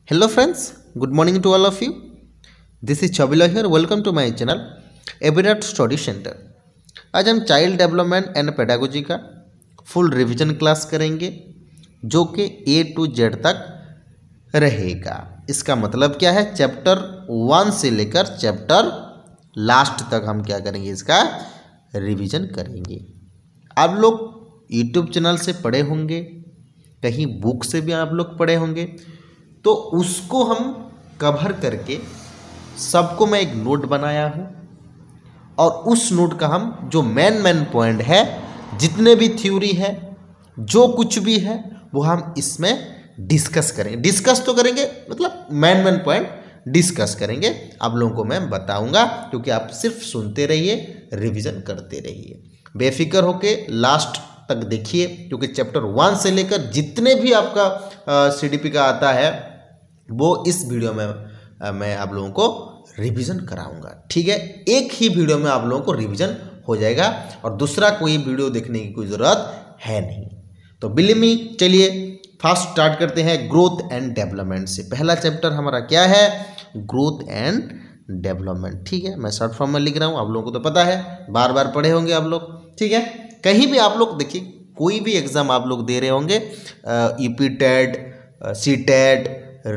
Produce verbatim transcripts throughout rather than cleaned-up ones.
Hello friends, good morning to all of you. This is Chabila here. Welcome to my channel Abinat Study Center. आज हम child development and pedagogy का full revision class करेंगे जो कि ए to Z तक रहेगा। इसका मतलब क्या है, चैप्टर वन से लेकर चैप्टर लास्ट तक हम क्या करेंगे, इसका रिवीजन करेंगे। आप लोग यूट्यूब चैनल से पढ़े होंगे, कहीं बुक से भी आप लोग पढ़े होंगे, तो उसको हम कवर करके सबको मैं एक नोट बनाया हूँ और उस नोट का हम जो मेन मेन पॉइंट है, जितने भी थ्योरी है, जो कुछ भी है, वो हम इसमें डिस्कस करेंगे। डिस्कस तो करेंगे, मतलब मेन मेन पॉइंट डिस्कस करेंगे। आप लोगों को मैं बताऊंगा, क्योंकि आप सिर्फ सुनते रहिए, रिवीजन करते रहिए, बेफिक्र होके लास्ट तक देखिए, क्योंकि चैप्टर वन से लेकर जितने भी आपका सीडीपी का आता है वो इस वीडियो में आ, मैं आप लोगों को रिवीजन कराऊंगा। ठीक है, एक ही वीडियो में आप लोगों को रिवीजन हो जाएगा और दूसरा कोई वीडियो देखने की कोई ज़रूरत है नहीं। तो बिलीव मी, चलिए फास्ट स्टार्ट करते हैं ग्रोथ एंड डेवलपमेंट से। पहला चैप्टर हमारा क्या है, ग्रोथ एंड डेवलपमेंट। ठीक है, मैं शॉर्ट फॉर्म में लिख रहा हूँ, आप लोगों को तो पता है, बार बार पढ़े होंगे आप लोग। ठीक है, कहीं भी आप लोग देखिए, कोई भी एग्ज़ाम आप लोग दे रहे होंगे, UP TET, C TET,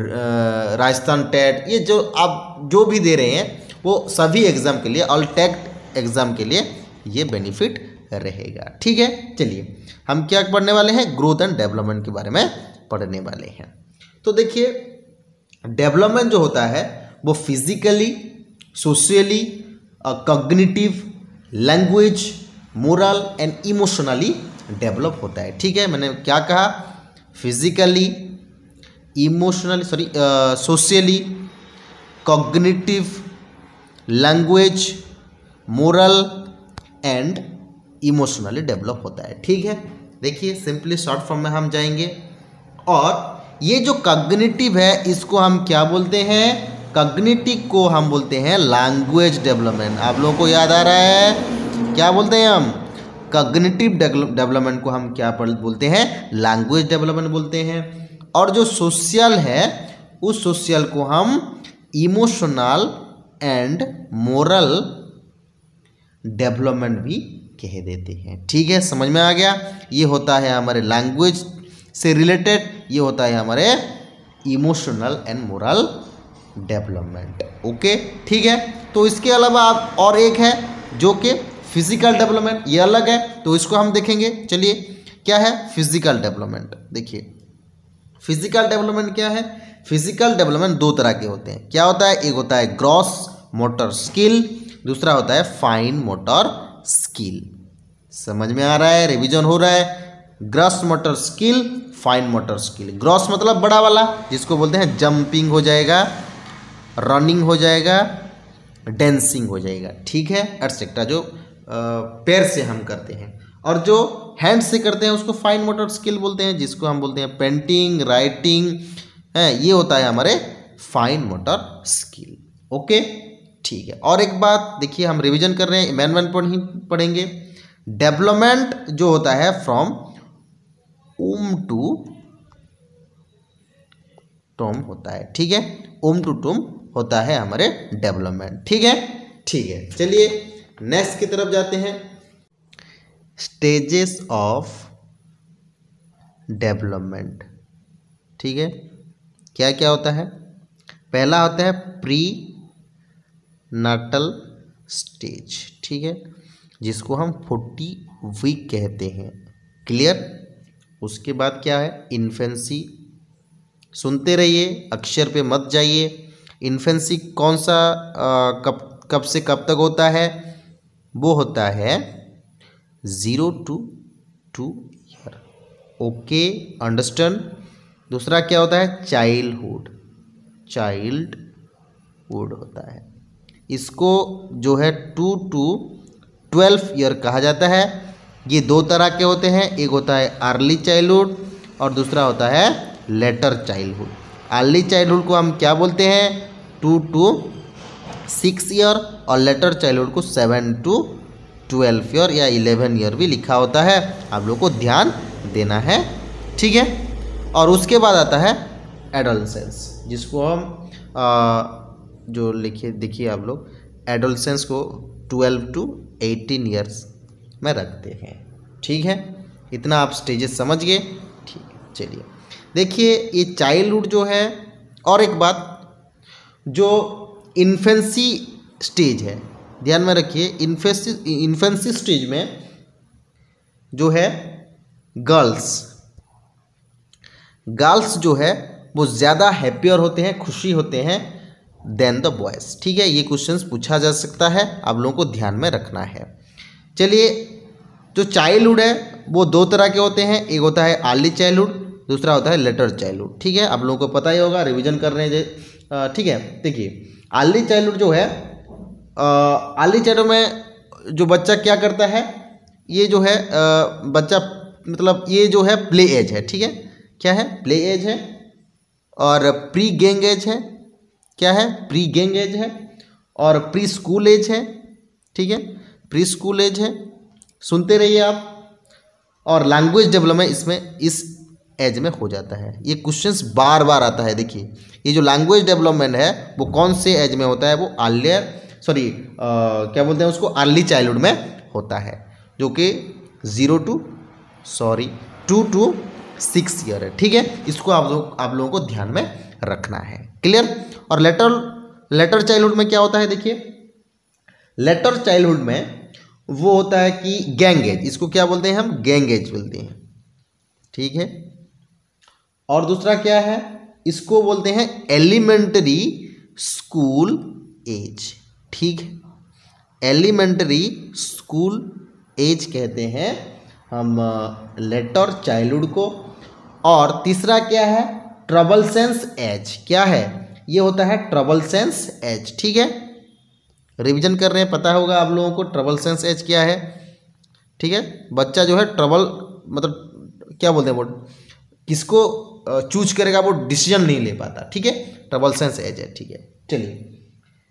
Rajasthan TET, ये जो आप जो भी दे रहे हैं वो सभी एग्ज़ाम के लिए, ऑल टेट एग्ज़ाम के लिए ये बेनिफिट रहेगा। ठीक है, चलिए हम क्या पढ़ने वाले हैं, ग्रोथ एंड डेवलपमेंट के बारे में पढ़ने वाले हैं। तो देखिए, डेवलपमेंट जो होता है वो physically, socially, cognitive, language, moral and emotionally develop होता है। ठीक है, मैंने क्या कहा, physically, emotionally, sorry socially, cognitive, language, moral and emotionally develop होता है। ठीक है, देखिए सिंपली शॉर्ट फॉर्म में हम जाएंगे, और ये जो कॉग्निटिव है इसको हम क्या बोलते हैं, कॉग्निटिव को हम बोलते हैं लैंग्वेज डेवलपमेंट। आप लोगों को याद आ रहा है, क्या बोलते हैं हम, कॉग्निटिव डेवलपमेंट को हम क्या बोलते हैं, लैंग्वेज डेवलपमेंट बोलते हैं। और जो सोशल है उस सोशल को हम इमोशनल एंड मोरल डेवलपमेंट भी कह देते हैं। ठीक है, समझ में आ गया। ये होता है हमारे लैंग्वेज से रिलेटेड, ये होता है हमारे emotional and moral development. Okay, ठीक है। तो इसके अलावा आप और एक है जो कि फिजिकल डेवलपमेंट, ये अलग है, तो इसको हम देखेंगे। चलिए, क्या है फिजिकल डेवलपमेंट, देखिए फिजिकल डेवलपमेंट क्या है। फिजिकल डेवलपमेंट दो तरह के होते हैं। क्या होता है, एक होता है ग्रॉस मोटर स्किल, दूसरा होता है फाइन मोटर स्किल। समझ में आ रहा है, रिवीजन हो रहा है। Gross motor skill, fine motor skill. Gross मतलब बड़ा वाला, जिसको बोलते हैं जंपिंग हो जाएगा, रनिंग हो जाएगा, डांसिंग हो जाएगा। ठीक है, एटसेट्रा, जो पैर से हम करते हैं, और जो हैंड से करते हैं उसको फाइन मोटर स्किल बोलते हैं, जिसको हम बोलते हैं पेंटिंग, राइटिंग, है, ये होता है हमारे फाइन मोटर स्किल। ओके, ठीक है। और एक बात देखिए, हम रिवीजन कर रहे हैं, मैन मैन पढ़ ही पढ़ेंगे। डेवलपमेंट जो होता है फ्रॉम ओम टू टोम होता है। ठीक है, ओम टू टोम होता है हमारे डेवलपमेंट। ठीक है, ठीक है। चलिए नेक्स्ट की तरफ जाते हैं, स्टेजेस ऑफ डेवलपमेंट। ठीक है, क्या क्या होता है, पहला होता है प्री नाटल स्टेज। ठीक है, जिसको हम फोर्टी वीक कहते हैं। क्लियर। उसके बाद क्या है, इन्फेंसी। सुनते रहिए, अक्षर पे मत जाइए। इन्फेंसी कौन सा, आ, कब कब से कब तक होता है, वो होता है zero to two year. Okay, understand. दूसरा क्या होता है, चाइल्डहुड। चाइल्डहुड होता है, इसको जो है टू टू ट्वेल्व ईयर कहा जाता है। ये दो तरह के होते हैं, एक होता है अर्ली चाइल्डहुड और दूसरा होता है लेटर चाइल्डहुड। अर्ली चाइल्डहुड को हम क्या बोलते हैं, टू टू सिक्स ईयर, और लेटर चाइल्डहुड को सेवन टू ट्वेल्व ईयर या इलेवन ईयर भी लिखा होता है। आप लोग को ध्यान देना है। ठीक है, और उसके बाद आता है एडोलसेंस, जिसको हम आ, जो लिखिए देखिए आप लोग, एडोलसेंस को ट्वेल्व टू एटीन ईयर्स में रखते हैं। ठीक है, इतना आप स्टेजेस समझ गए। ठीक है, चलिए देखिए ये चाइल्डहुड जो है, और एक बात, जो इन्फेंसी स्टेज है, ध्यान में रखिए, इन्फेंसी इन्फेंसी स्टेज में जो है गर्ल्स गर्ल्स जो है वो ज़्यादा हैप्पियर होते हैं, खुशी होते हैं देन द बॉयज़। ठीक है, ये क्वेश्चंस पूछा जा सकता है, आप लोगों को ध्यान में रखना है। चलिए, जो चाइल्डहुड है वो दो तरह के होते हैं, एक होता है अर्ली चाइल्डहुड, दूसरा होता है लेटर चाइल्डहुड। ठीक है, आप लोगों को पता ही होगा, रिवीजन कर रहे हैं। ठीक है, देखिए अर्ली चाइल्डहुड जो है, अर्ली चाइल्डहुड में जो बच्चा क्या करता है, ये जो है आ, बच्चा मतलब ये जो है प्ले एज है। ठीक है, क्या है, प्ले एज है, और प्री गैंग एज है, क्या है, प्री गैंग एज है, और प्री स्कूल एज है। ठीक है, प्री स्कूल एज है, सुनते रहिए आप। और लैंग्वेज डेवलपमेंट इसमें इस एज में हो जाता है। ये क्वेश्चंस बार बार आता है। देखिए ये जो लैंग्वेज डेवलपमेंट है वो कौन से एज में होता है, वो अर्लियर सॉरी क्या बोलते हैं उसको, अर्ली चाइल्डहुड में होता है, जो कि zero to sorry two to six year है। ठीक है, इसको आप लोग आप लोगों को ध्यान में रखना है। क्लियर। और लेटर लेटर चाइल्डहुड में क्या होता है, देखिए लेटर चाइल्डहुड में वो होता है कि गैंग एज, इसको क्या बोलते हैं हम, गैंग एज बोलते हैं। ठीक है, और दूसरा क्या है, इसको बोलते हैं एलिमेंट्री स्कूल एज। ठीक है, एलिमेंट्री स्कूल एज कहते हैं हम लेटर चाइल्डहुड को। और तीसरा क्या है, ट्रबल सेंस एज। क्या है, ये होता है ट्रबल सेंस एज। ठीक है, रिवीजन कर रहे हैं, पता होगा आप लोगों को ट्रबल सेंस एज क्या है। ठीक है, बच्चा जो है ट्रबल मतलब क्या बोलते हैं, वो किसको चूज करेगा वो डिसीजन नहीं ले पाता। ठीक है, ट्रबल सेंस एज है। ठीक है, चलिए,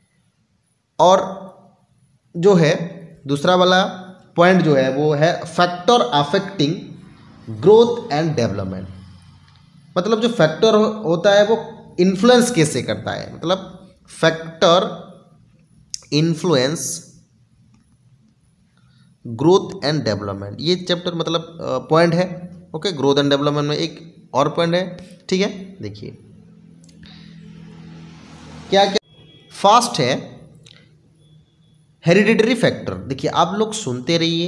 और जो है दूसरा वाला पॉइंट जो है वो है factor affecting growth and development. मतलब जो फैक्टर होता है वो इन्फ्लुएंस कैसे करता है, मतलब factor influence growth and development, ये चैप्टर मतलब पॉइंट है। ओके, ग्रोथ एंड डेवलपमेंट में एक और पॉइंट है। ठीक है, देखिए क्या क्या फास्ट है, हेरिडिटरी फैक्टर। देखिए आप लोग सुनते रहिए,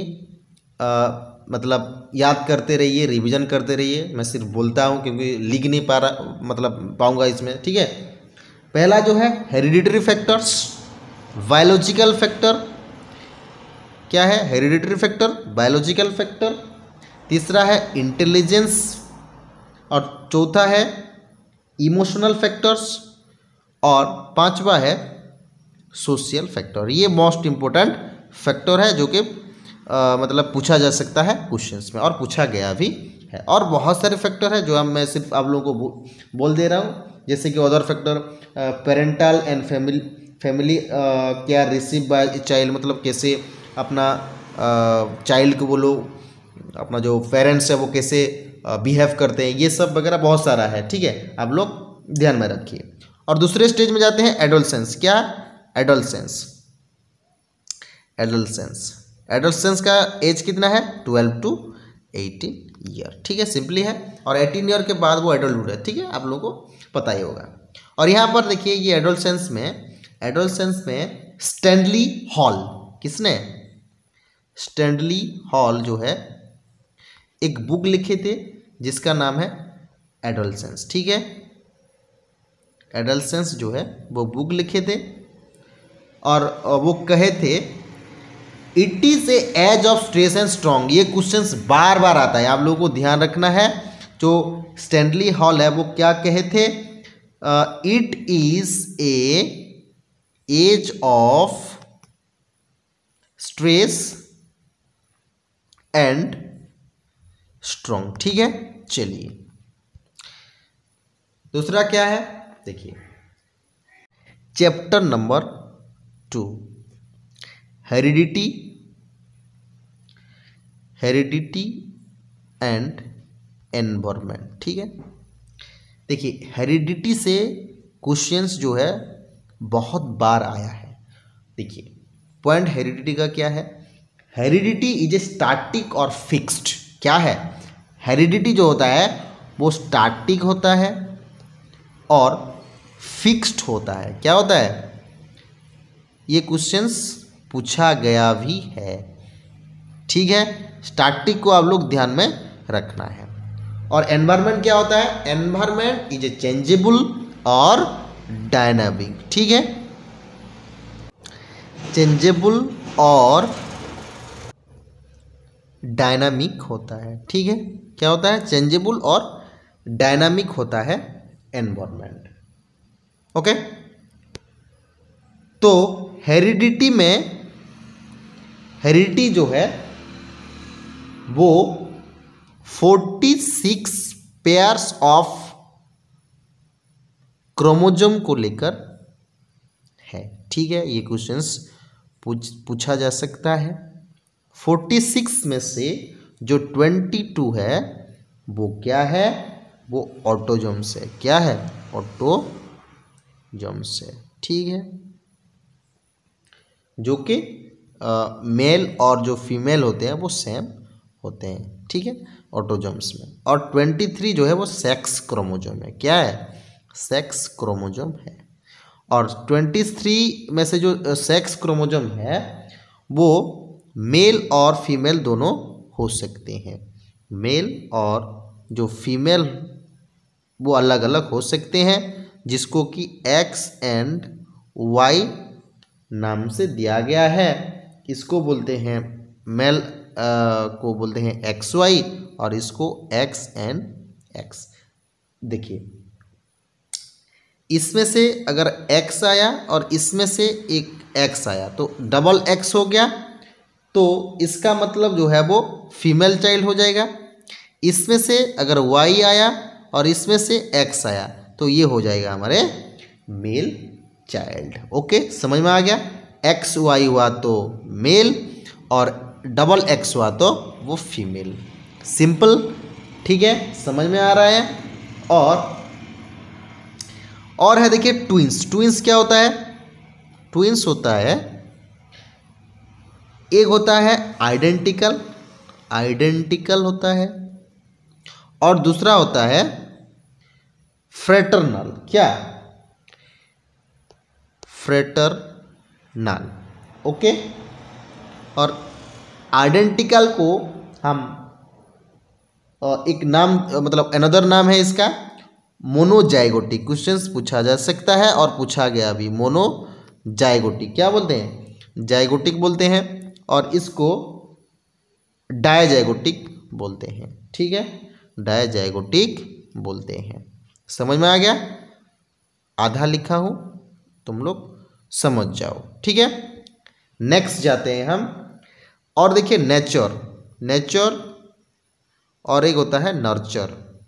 मतलब याद करते रहिए, रिवीजन करते रहिए। मैं सिर्फ बोलता हूँ क्योंकि लिख नहीं पा रहा मतलब पाऊंगा इसमें। ठीक है, पहला जो है हेरिडिटरी फैक्टर्स, बायोलॉजिकल फैक्टर। क्या है, हेरिडिटरी फैक्टर, बायोलॉजिकल फैक्टर। तीसरा है इंटेलिजेंस, और चौथा है इमोशनल फैक्टर्स, और पांचवा है सोशल फैक्टर। ये मोस्ट इंपॉर्टेंट फैक्टर है जो कि मतलब पूछा जा सकता है क्वेश्चंस में, और पूछा गया भी है। और बहुत सारे फैक्टर है जो हम मैं सिर्फ आप लोगों को बोल दे रहा हूँ, जैसे कि other factor parental and family family care receive by child, मतलब कैसे अपना चाइल्ड को वो लोग अपना जो पेरेंट्स है वो कैसे बिहेव करते हैं, ये सब वगैरह बहुत सारा है। ठीक है, आप लोग ध्यान में रखिए। और दूसरे स्टेज में जाते हैं एडोलसेंस। क्या, एडोलसेंस एडोलसेंस एडोलसेंस का एज कितना है, ट्वेल्व टू एटीन ईयर। ठीक है, सिंपली है। और एटीन ईयर के बाद वो एडल्टहुड है। ठीक है, आप लोगों को पता ही होगा। और यहाँ पर देखिए ये एडोलसेंस में एडोलसेंस में स्टैनली हॉल, किसने, स्टैनली हॉल जो है एक बुक लिखे थे जिसका नाम है एडोलसेंस। ठीक है, एडोलसेंस जो है वो बुक लिखे थे, और वो कहे थे it is a age of stress and strong. ये क्वेश्चंस बार बार आता है, आप लोगों को ध्यान रखना है। जो स्टैनली हॉल है वो क्या कहे थे, it is a age of stress and strong. ठीक है, चलिए दूसरा क्या है, देखिए chapter number two, heredity heredity and environment. ठीक है, देखिए हेरिडिटी से क्वेश्चंस जो है बहुत बार आया है। देखिए पॉइंट हेरिडिटी का क्या है, हेरिडिटी इज ए स्टैटिक और फिक्स्ड। क्या है, हेरिडिटी जो होता है वो स्टैटिक होता है और फिक्स्ड होता है। क्या होता है, ये क्वेश्चंस पूछा गया भी है, ठीक है। स्टैटिक को आप लोग ध्यान में रखना है। और एनवायरनमेंट क्या होता है, एनवायरनमेंट इज ए चेंजेबल और डायनामिक, ठीक है, चेंजेबल और डायनामिक होता है, ठीक है। क्या होता है, चेंजेबल और डायनामिक होता है एनवायरनमेंट, ओके। तो हेरिडिटी में, हेरिडिटी जो है वो छियालीस पेयर्स ऑफ क्रोमोसोम को लेकर है, ठीक है। ये क्वेश्चंस पूछ पूछा जा सकता है। छियालीस में से जो बाईस है वो क्या है, वो ऑटोजोम्स है। क्या है, ऑटोजोम्स है, ठीक है, जो कि मेल और जो फीमेल होते हैं वो सेम होते हैं, ठीक है, ऑटोजोम्स में। और तेईस जो है वो सेक्स क्रोमोसोम है। क्या है, सेक्स क्रोमोसोम है। और तेईस में से जो सेक्स क्रोमोसोम है वो मेल और फीमेल दोनों हो सकते हैं। मेल और जो फीमेल वो अलग अलग हो सकते हैं, जिसको कि एक्स एंड वाई नाम से दिया गया है। इसको बोलते हैं मेल को बोलते हैं एक्स वाई और इसको एक्स एंड एक्स। देखिए इसमें से अगर एक्स आया और इसमें से एक एक्स आया तो डबल एक्स हो गया, तो इसका मतलब जो है वो फीमेल चाइल्ड हो जाएगा। इसमें से अगर वाई आया और इसमें से एक्स आया तो ये हो जाएगा हमारे मेल चाइल्ड। ओके, समझ में आ गया। एक्स वाई हुआ तो मेल और डबल एक्स हुआ तो वो फीमेल। सिंपल, ठीक है, समझ में आ रहा है। और और है देखिए ट्विंस। ट्विंस क्या होता है, ट्विंस होता है, एक होता है आइडेंटिकल, आइडेंटिकल होता है, और दूसरा होता है फ्रेटर्नल। क्या, फ्रेटर्नल, ओके। और आइडेंटिकल को हम एक नाम, मतलब अनदर नाम है इसका मोनोजाइगोटिक। क्वेश्चंस पूछा जा सकता है और पूछा गया भी। मोनोजाइगोटिक क्या बोलते हैं, जाइगोटिक बोलते हैं, और इसको डायजाइगोटिक बोलते हैं, ठीक है, डायजाइगोटिक बोलते हैं। समझ में आ गया। आधा लिखा हूं, तुम लोग समझ जाओ, ठीक है। नेक्स्ट जाते हैं हम। और देखिए नेचर, नेचर और एक होता है नर्चर,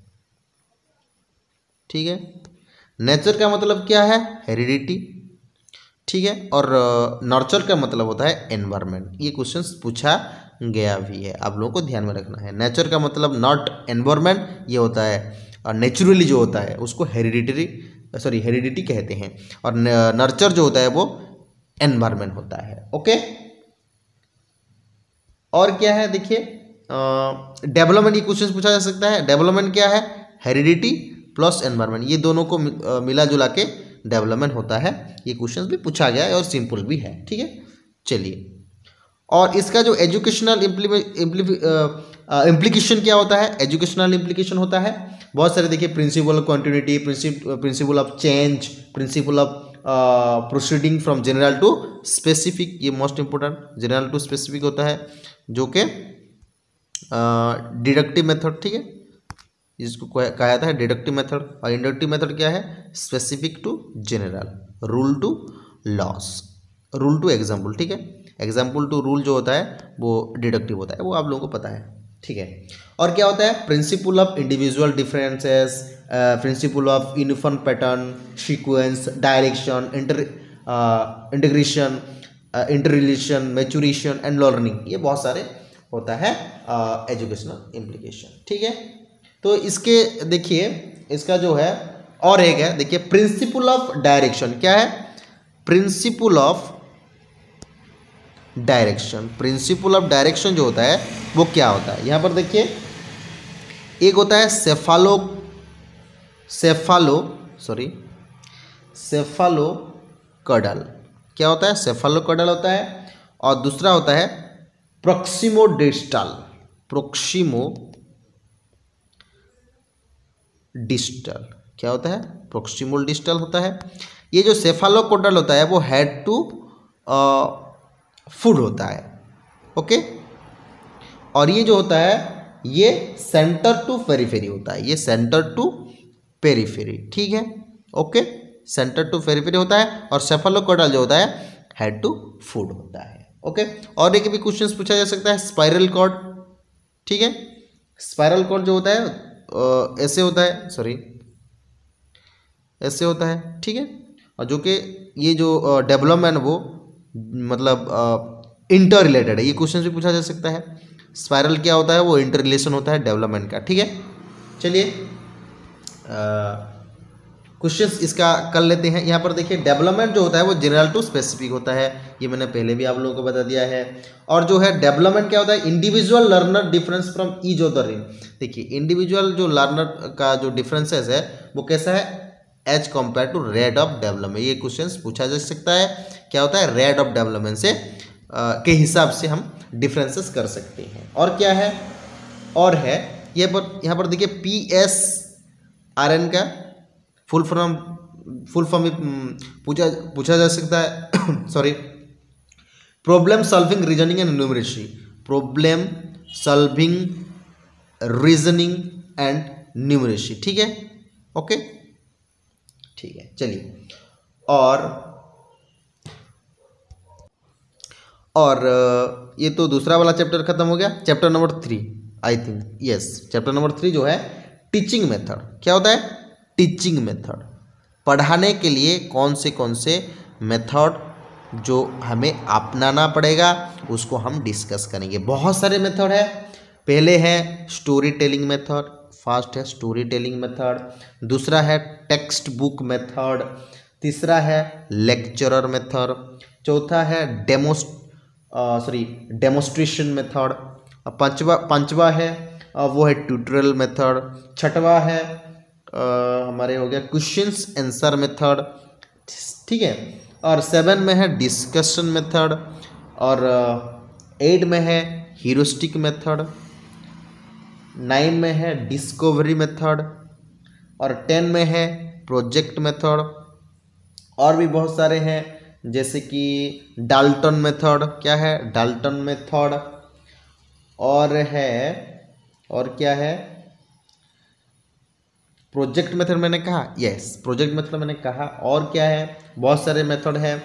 ठीक है। नेचर का मतलब क्या है, हेरिडिटी, ठीक है, और नर्चर का मतलब होता है एनवायरनमेंट। ये क्वेश्चंस पूछा गया भी है, आप लोगों को ध्यान में रखना है। नेचर का मतलब नॉट एनवायरनमेंट, ये होता है और नेचुरली जो होता है उसको हेरिडिटरी सॉरी हेरिडिटी कहते हैं, और नर्चर जो होता है वो एनवायरनमेंट होता है, ओके। और क्या है देखिए डेवलपमेंट, ये क्वेश्चन पूछा जा सकता है। डेवलपमेंट क्या है, हेरिडिटी प्लस एनवायरनमेंट, ये दोनों को मिला जुला के डेवलपमेंट होता है। ये क्वेश्चन भी पूछा गया है और सिंपल भी है, ठीक है। चलिए, और इसका जो एजुकेशनल इम्प्लीकेशन क्या होता है, एजुकेशनल इम्प्लीकेशन होता है बहुत सारे। देखिए principle of continuity, principle of change, principle of proceeding from general to specific, ये most important, general to specific होता है, जो कि डिडक्टिव मेथड, ठीक है, जिसको कहा जाता है डिडक्टिव मेथड। और इंडक्टिव मेथड क्या है, specific to general, rule to laws, rule to example, ठीक है। एग्जाम्पल टू रूल जो होता है वो डिडक्टिव होता है, वो आप लोगों को पता है, ठीक है। और क्या होता है, principle of individual differences, principle of uniform pattern, sequence, direction, inter integration, inter relation, maturation and learning, ये बहुत सारे होता है एजुकेशनल इम्प्लीकेशन, ठीक है। तो इसके देखिए इसका जो है और एक है, देखिए प्रिंसिपल ऑफ डायरेक्शन। क्या है? Principle of direction. Principle of direction जो होता है वो क्या होता है? यहाँ पर देखिए एक होता है सेफालो सेफालो सॉरी सेफालोकॉडल। क्या होता है? सेफालोकॉडल होता है। और दूसरा होता है प्रोक्सिमोडिस्टल। प्रोक्सिमो डिस्टल। क्या होता है? प्रोक्सिमल डिस्टल होता है। ये जो सेफालोकॉडल होता है वो हेड टू फुट होता है। ओके। और ये जो होता है ये सेंटर टू पेरिफेरी होता है। ये सेंटर टू पेरिफेरी, ठीक है। ओके, सेंटर टू पेरिफेरी होता है। और सेफालोकॉडल जो होता है हेड टू फुट होता है। ओके। और एक भी क्वेश्चन पूछा जा सकता है स्पाइरल कॉर्ड, ठीक है। स्पाइरल कॉर्ड जो होता है ऐसे होता है, सॉरी ऐसे होता है, ठीक है। और जो कि ये जो डेवलपमेंट वो मतलब इंटर रिलेटेड है। ये क्वेश्चन भी पूछा जा सकता है। स्पाइरल क्या होता है? वो इंटर रिलेशन होता है डेवलपमेंट का, ठीक है। चलिए क्वेश्चंस इसका कर लेते हैं। यहाँ पर देखिए डेवलपमेंट जो होता है वो जनरल टू स्पेसिफिक होता है। ये मैंने पहले भी आप लोगों को बता दिया है। और जो है डेवलपमेंट क्या होता है? Individual learner difference from each of the ring. देखिए इंडिविजुअल जो लर्नर का जो डिफरेंसेस है वो कैसा है? As compare to rate of development. ये क्वेश्चन पूछा जा सकता है। क्या होता है? रेट ऑफ डेवलपमेंट से आ, के हिसाब से हम डिफरेंसेस कर सकते हैं। और क्या है? और है ये पर यहाँ पर देखिए पी एस आर एन का फुल फॉर्म फुल फॉर्म भी पूछा पूछा जा सकता है। Sorry, problem solving reasoning and numeracy. Problem solving reasoning and numeracy, ठीक है। ओके, ठीक है। चलिए और और ये तो दूसरा वाला चैप्टर खत्म हो गया। Chapter number three I think, yes, chapter number three जो है टीचिंग मेथड। क्या होता है? Teaching method. पढ़ाने के लिए कौन से कौन से मेथड जो हमें अपनाना पड़ेगा उसको हम डिस्कस करेंगे। बहुत सारे मेथड है। पहले है स्टोरी टेलिंग मेथड, फर्स्ट है स्टोरी टेलिंग मेथड। दूसरा है टेक्स्ट बुक मेथड। तीसरा है लेक्चरर मेथड। चौथा है डेमोस्ट सॉरी डेमोस्ट्रेशन मेथड। पांचवा पांचवा है वो है ट्यूटोरियल मेथड। छठवा है Uh, हमारे हो गया क्वेश्चंस आंसर मेथड, ठीक है। और सेवन में है डिस्कशन मेथड। और एट uh, में है ह्यूरिस्टिक मेथड। नाइन में है डिस्कवरी मेथड। और टेन में है प्रोजेक्ट मेथड। और भी बहुत सारे हैं जैसे कि डाल्टन मेथड। क्या है? Dalton method. और है और क्या है? प्रोजेक्ट मेथड मैंने कहा, यस प्रोजेक्ट मेथड मैंने कहा। और क्या है? बहुत सारे मेथड है।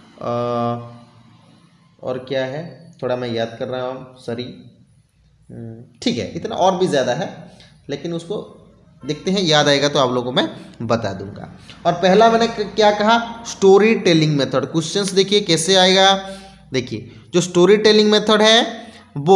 और क्या है? थोड़ा मैं याद कर रहा हूँ, सॉरी, ठीक है। इतना और भी ज़्यादा है लेकिन उसको देखते हैं, याद आएगा तो आप लोगों को मैं बता दूंगा। और पहला मैंने क्या कहा? Story telling method. क्वेश्चंस देखिए कैसे आएगा। देखिए जो स्टोरी टेलिंग मेथड है वो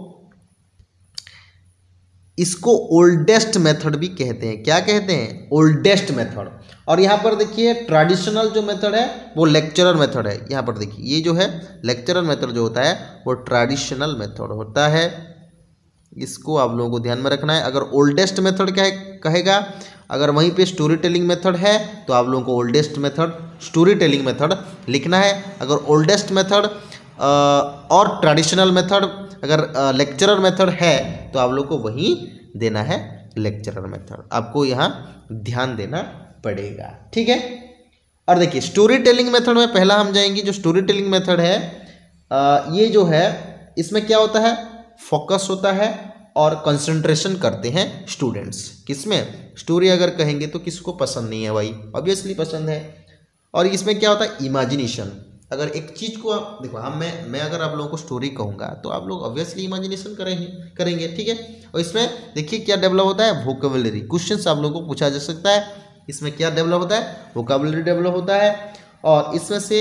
इसको ओल्डेस्ट मेथड भी कहते हैं। क्या कहते हैं? Oldest method. और यहाँ पर देखिए ट्रेडिशनल जो मेथड है वो लेक्चरर मेथड है। यहाँ पर देखिए ये जो है लेक्चरर मेथड जो होता है वो ट्रेडिशनल मेथड होता है। इसको आप लोगों को ध्यान में रखना है। अगर ओल्डेस्ट मेथड क्या है कहेगा, अगर वहीं पे स्टोरी टेलिंग मेथड है तो आप लोगों को oldest method story telling method लिखना है। अगर ओल्डेस्ट मेथड और ट्रेडिशनल मेथड अगर लेक्चरर मेथड है तो आप लोग को वहीं देना है लेक्चरर मेथड। आपको यहाँ ध्यान देना पड़ेगा, ठीक है। और देखिए स्टोरी टेलिंग मेथड में पहला हम जाएंगे। जो स्टोरी टेलिंग मेथड है आ, ये जो है इसमें क्या होता है? फोकस होता है और कंसंट्रेशन करते हैं स्टूडेंट्स। किसमें? स्टोरी अगर कहेंगे तो किसको पसंद नहीं है भाई? ऑब्वियसली पसंद है। और इसमें क्या होता है? इमेजिनेशन। अगर एक चीज़ को आप देखो, हम मैं मैं अगर आप लोगों को स्टोरी कहूँगा तो आप लोग ऑब्वियसली इमेजिनेशन करेंगे करेंगे ठीक है। और इसमें देखिए क्या डेवलप होता है? वोकेबुलरी। क्वेश्चन आप लोगों को पूछा जा सकता है। इसमें क्या डेवलप होता है? वोकेबुलरी डेवलप होता है। और इसमें से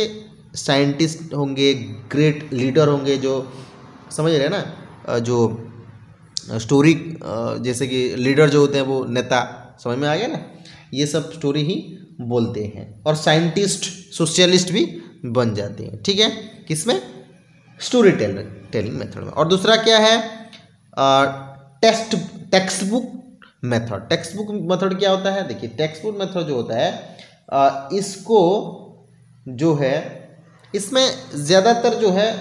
साइंटिस्ट होंगे, ग्रेट लीडर होंगे, जो समझ रहे हैं ना, जो स्टोरी, जैसे कि लीडर जो होते हैं वो नेता, समझ में आ गया ना, ये सब स्टोरी ही बोलते हैं। और साइंटिस्ट सोशलिस्ट भी बन जाते हैं, ठीक है, किसमें, स्टोरी टेलिंग टेलिंग मेथड में। और दूसरा क्या है, text text book method. Text book method क्या होता है, देखिए टेक्स्ट बुक मेथड जो होता है आ, इसको जो है इसमें ज़्यादातर जो है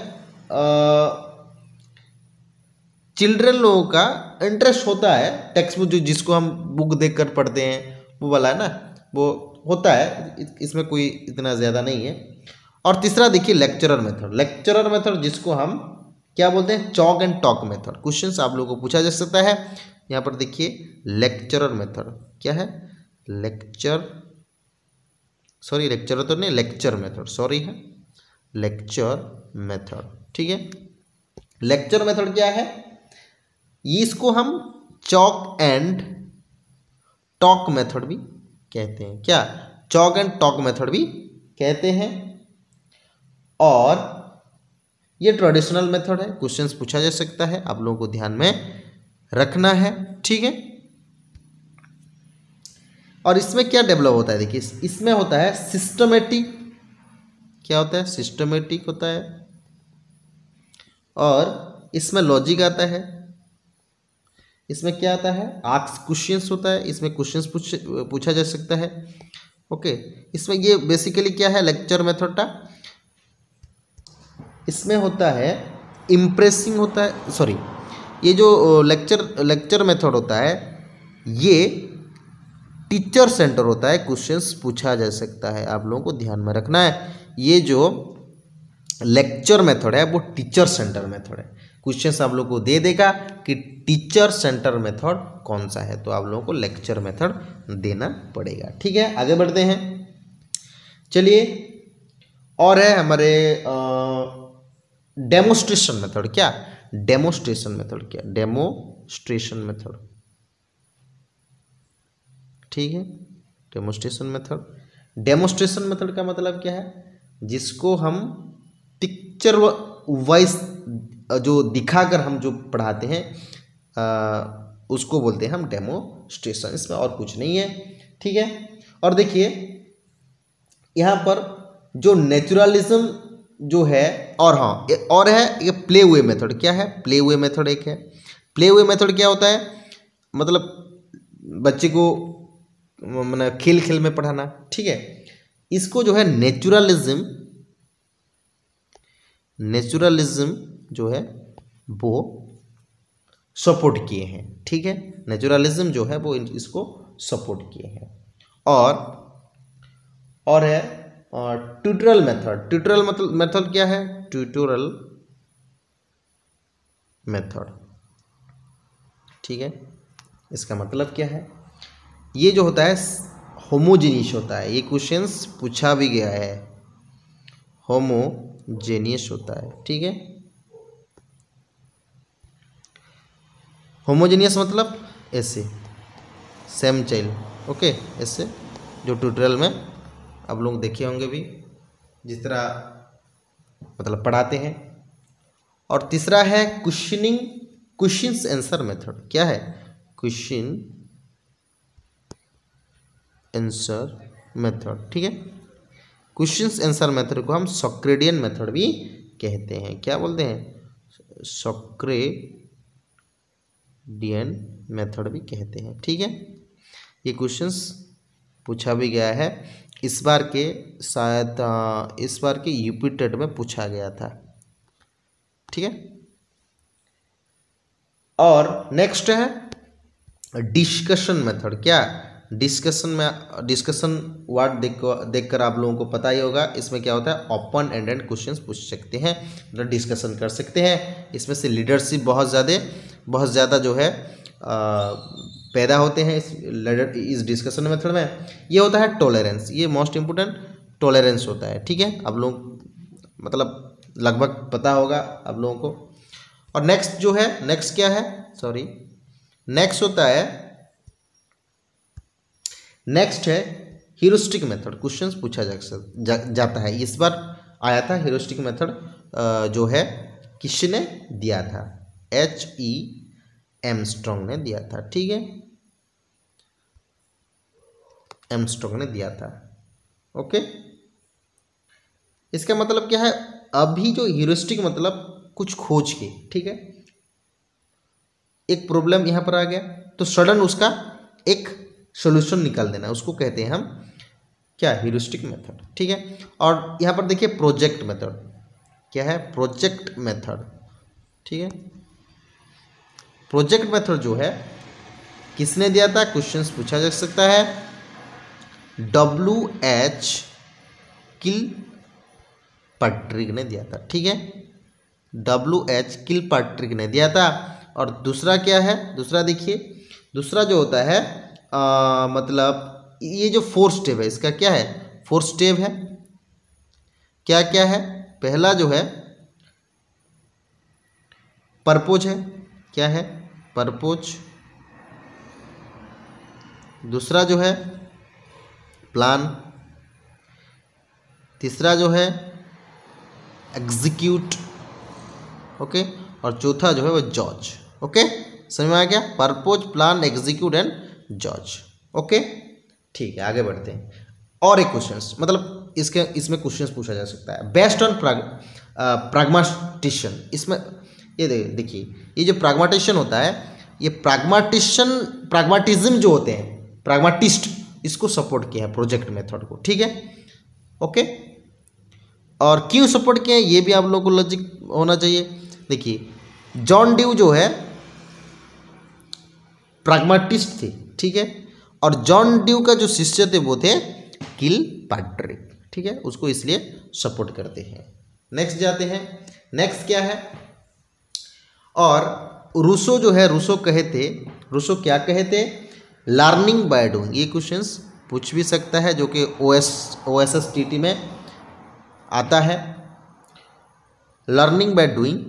चिल्ड्रन लोगों का इंटरेस्ट होता है। टेक्स्ट बुक जो जिसको हम बुक देखकर पढ़ते हैं वो वाला है ना, वो होता है, इसमें कोई इतना ज़्यादा नहीं है। और तीसरा देखिए लेक्चरर मेथड। लेक्चरर मेथड जिसको हम क्या बोलते हैं, chalk and talk method. Questions आप लोगों को पूछा जा सकता है। यहाँ पर देखिए लेक्चरर मेथड क्या है, लेक्चर सॉरी लेक्चरर तो नहीं, लेक्चर मेथड सॉरी है, लेक्चर मेथड, ठीक है। लेक्चर मेथड क्या है, इसको हम चॉक एंड टॉक मेथड भी कहते हैं। क्या, चॉक एंड टॉक मेथड भी कहते हैं। और ये ट्रेडिशनल मेथड है, क्वेश्चंस पूछा जा सकता है, आप लोगों को ध्यान में रखना है, ठीक है। और इसमें क्या डेवलप होता है, देखिए इसमें होता है सिस्टमेटिक, क्या होता है, सिस्टमेटिक होता है। और इसमें लॉजिक आता है, इसमें क्या आता है, आस्क क्वेश्चंस होता है, इसमें क्वेश्चंस पूछ पूछा जा सकता है, ओके। इसमें ये बेसिकली क्या है, लेक्चर मेथड का इसमें होता है इम्प्रेसिंग होता है, सॉरी ये जो लेक्चर लेक्चर मेथड होता है ये टीचर सेंटर होता है, क्वेश्चंस पूछा जा सकता है, आप लोगों को ध्यान में रखना है। ये जो लेक्चर मेथड है वो टीचर सेंटर मेथड है। क्वेश्चंस आप लोगों को दे देगा कि टीचर सेंटर मेथड कौन सा है, तो आप लोगों को लेक्चर मेथड देना पड़ेगा, ठीक है। आगे बढ़ते हैं, चलिए। और है हमारे डेमोस्ट्रेशन मेथड। क्या, डेमोस्ट्रेशन मेथड, क्या, डेमोस्ट्रेशन मेथड, ठीक है। डेमोस्ट्रेशन मेथड, डेमोस्ट्रेशन मेथड का मतलब क्या है, जिसको हम पिक्चर वाइज जो दिखाकर हम जो पढ़ाते हैं आ, उसको बोलते हैं हम डेमोस्ट्रेशन। इसमें और कुछ नहीं है, ठीक है। और देखिए यहाँ पर जो नेचुरलिज्म जो है, और हाँ और है ये प्ले वे मेथड। क्या है, प्ले वे मेथड एक है। प्ले वे मेथड क्या होता है, मतलब बच्चे को मतलब खेल खेल में पढ़ाना, ठीक है। इसको जो है नेचुरलिज्म नेचुरलिज्म जो है वो सपोर्ट किए हैं, ठीक है। नेचुरलिज्म जो है वो इसको सपोर्ट किए हैं। और और है ट्यूटोरियल मेथड। ट्यूटोरियल मतलब मेथड क्या है, ट्यूटोरियल मेथड, ठीक है। इसका मतलब क्या है, ये जो होता है होमोजेनियस होता है, ये क्वेश्चंस पूछा भी गया है, होमोजेनियस होता है, ठीक है। होमोजेनियस मतलब ऐसे सेम चाइल्ड, ओके, ऐसे जो ट्यूटोरियल में आप लोग देखे होंगे भी, जिस तरह मतलब पढ़ाते हैं। और तीसरा है क्वेश्चनिंग क्वेश्चंस आंसर मेथड। क्या है, क्वेश्चन आंसर मेथड, ठीक है। क्वेश्चंस आंसर मेथड को हम सोक्रेटियन मेथड भी कहते हैं। क्या बोलते हैं, सोक्रेटियन मेथड भी कहते हैं, ठीक है। ये क्वेश्चंस पूछा भी गया है, इस बार के शायद इस बार के यूपी टेट में पूछा गया था, ठीक है। और नेक्स्ट है डिस्कशन मेथड। क्या, डिस्कशन में डिस्कशन वर्ड देख देखकर आप लोगों को पता ही होगा, इसमें क्या होता है, ओपन एंडेड क्वेश्चंस पूछ सकते हैं, मतलब डिस्कशन कर सकते हैं। इसमें से लीडरशिप बहुत ज़्यादा बहुत ज़्यादा जो है आ, पैदा होते हैं इस इस डिस्कशन मेथड में। ये होता है टॉलरेंस, ये मोस्ट इम्पोर्टेंट टॉलरेंस होता है, ठीक है। आप लोग मतलब लगभग पता होगा आप लोगों को। और नेक्स्ट जो है, नेक्स्ट क्या है, सॉरी नेक्स्ट होता है नेक्स्ट है ह्यूरिस्टिक मेथड। क्वेश्चंस पूछा जा, जा जाता है, इस बार आया था ह्यूरिस्टिक मेथड, जो है किसने दिया था, एच ई एमस्ट्रॉन्ग ने दिया था। ठीक है, एमस्ट्रॉन्ग ने दिया था। ओके, इसका मतलब क्या है, अभी जो ह्यूरिस्टिक मतलब कुछ खोज के, ठीक है, एक प्रॉब्लम यहाँ पर आ गया तो सडन उसका एक सॉल्यूशन निकाल देना, उसको कहते हैं हम क्या, ह्यूरिस्टिक मेथड। ठीक है, और यहाँ पर देखिए प्रोजेक्ट मेथड, क्या है, प्रोजेक्ट मेथड। ठीक है, प्रोजेक्ट मेथड जो है किसने दिया था, क्वेश्चंस पूछा जा सकता है, डब्ल्यू एच किल पैट्रिक ने दिया था। ठीक है, डब्ल्यू एच किल पैट्रिक ने दिया था। और दूसरा क्या है, दूसरा देखिए, दूसरा जो होता है आ, मतलब ये जो फोर स्टेप है, इसका क्या है, फोर स्टेप है, क्या क्या है, पहला जो है परपोज है, क्या है, परपोज। दूसरा जो है प्लान, तीसरा जो है एग्जीक्यूट, ओके, और चौथा जो है वो जॉज। ओके, समझ में आ गया, परपोज, प्लान, एग्जीक्यूट एंड जॉज। ओके, ठीक है, आगे बढ़ते हैं। और एक क्वेश्चंस, मतलब इसके इसमें क्वेश्चंस पूछा जा सकता है, बेस्ड ऑन प्राग्माटिशियन। इसमें ये देखिए, ये जो प्राग्माटिशियन होता है, ये प्राग्माटिशियन, प्राग्माटिज्म जो होते हैं, प्राग्माटिस्ट, इसको सपोर्ट किया है प्रोजेक्ट मेथड को। ठीक है, ओके, और क्यों सपोर्ट किया है ये भी आप लोगों को लॉजिक होना चाहिए। देखिए, जॉन ड्यू जो है प्राग्माटिस्ट थे, ठीक है, और जॉन ड्यू का जो शिष्य थे वो थे किल पैट्रिक। ठीक है, उसको इसलिए सपोर्ट करते हैं। नेक्स्ट जाते हैं, नेक्स्ट क्या है, और रूसो जो है, रूसो कहे थे, रूसो क्या कहे थे, लर्निंग बाय डूइंग। ये क्वेश्चंस पूछ भी सकता है, जो कि ओएस ओएसएस टीटी में आता है, लर्निंग बाय डूइंग।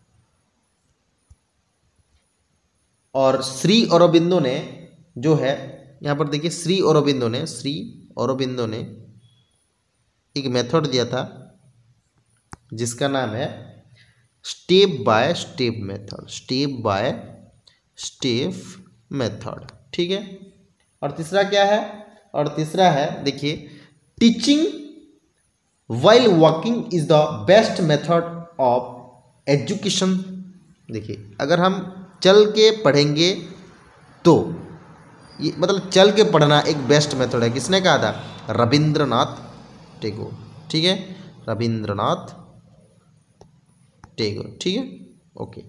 और श्री अरबिंदो ने जो है, यहाँ पर देखिए, श्री अरबिंदो ने श्री अरबिंदो ने एक मेथड दिया था जिसका नाम है step by step method, step by step method. ठीक है, और तीसरा क्या है, और तीसरा है देखिए, teaching while walking is the best method of education. देखिए, अगर हम चल के पढ़ेंगे तो ये मतलब चल के पढ़ना एक बेस्ट मेथड है, किसने कहा था, रविंद्रनाथ टैगोर। ठीक है, रविंद्रनाथ टैगोर। ठीक है, ओके,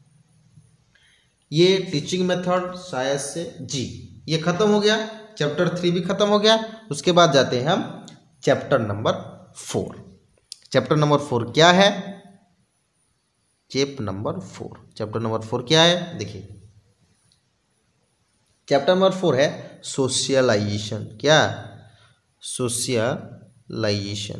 ये टीचिंग मेथड शायद से जी ये खत्म हो गया, चैप्टर थ्री भी खत्म हो गया। उसके बाद जाते हैं हम chapter number four. Chapter number four क्या है, chapter number four chapter number four क्या है, देखिए, चैप्टर नंबर फोर है सोशलाइजेशन। क्या, सोशलाइजेशन,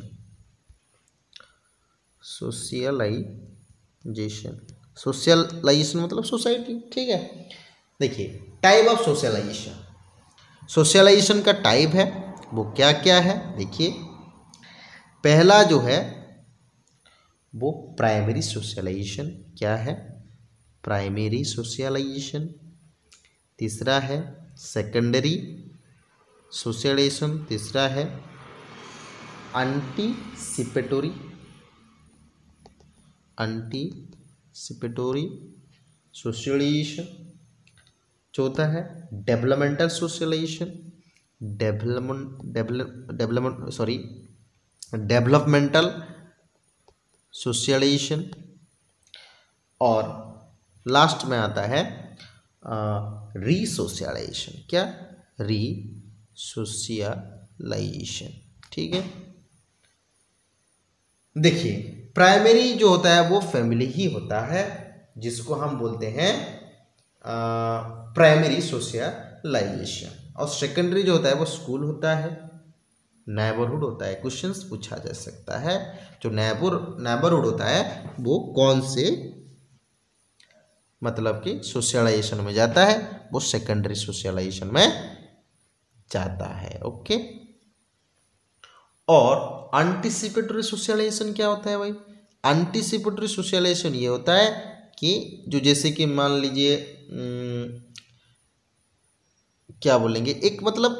सोशलाइजेशन, सोशलाइजेशन मतलब सोसाइटी। ठीक है, देखिए, टाइप ऑफ सोशलाइजेशन, सोशलाइजेशन का टाइप है वो क्या क्या है, देखिए, पहला जो है वो प्राइमरी सोशलाइजेशन, क्या है, प्राइमरी सोशलाइजेशन। तीसरा है सेकेंडरी सोशलाइजेशन, तीसरा है एंटीसिपेटरी, एंटीसिपेटरी सोशलाइजेशन। चौथा है developmental socialization, development development sorry developmental socialization. और लास्ट में आता है रीसोशलाइजेशन, क्या, रीसोशलाइजेशन। ठीक है, देखिए, प्राइमरी जो होता है वो फैमिली ही होता है, जिसको हम बोलते हैं प्राइमरी सोशलाइजेशन। और सेकेंडरी जो होता है वो स्कूल होता है, नेबरहुड होता है। क्वेश्चंस पूछा जा सकता है, जो नेबर नेबरहुड होता है वो कौन से मतलब कि सोशलाइजेशन में जाता है, वो सेकेंडरी सोशलाइजेशन में जाता है। ओके, और एंटीसिपेटरी सोशलाइजेशन क्या होता है भाई, एंटीसिपेटरी सोशलाइजेशन ये होता है कि जो जैसे कि मान लीजिए क्या बोलेंगे, एक मतलब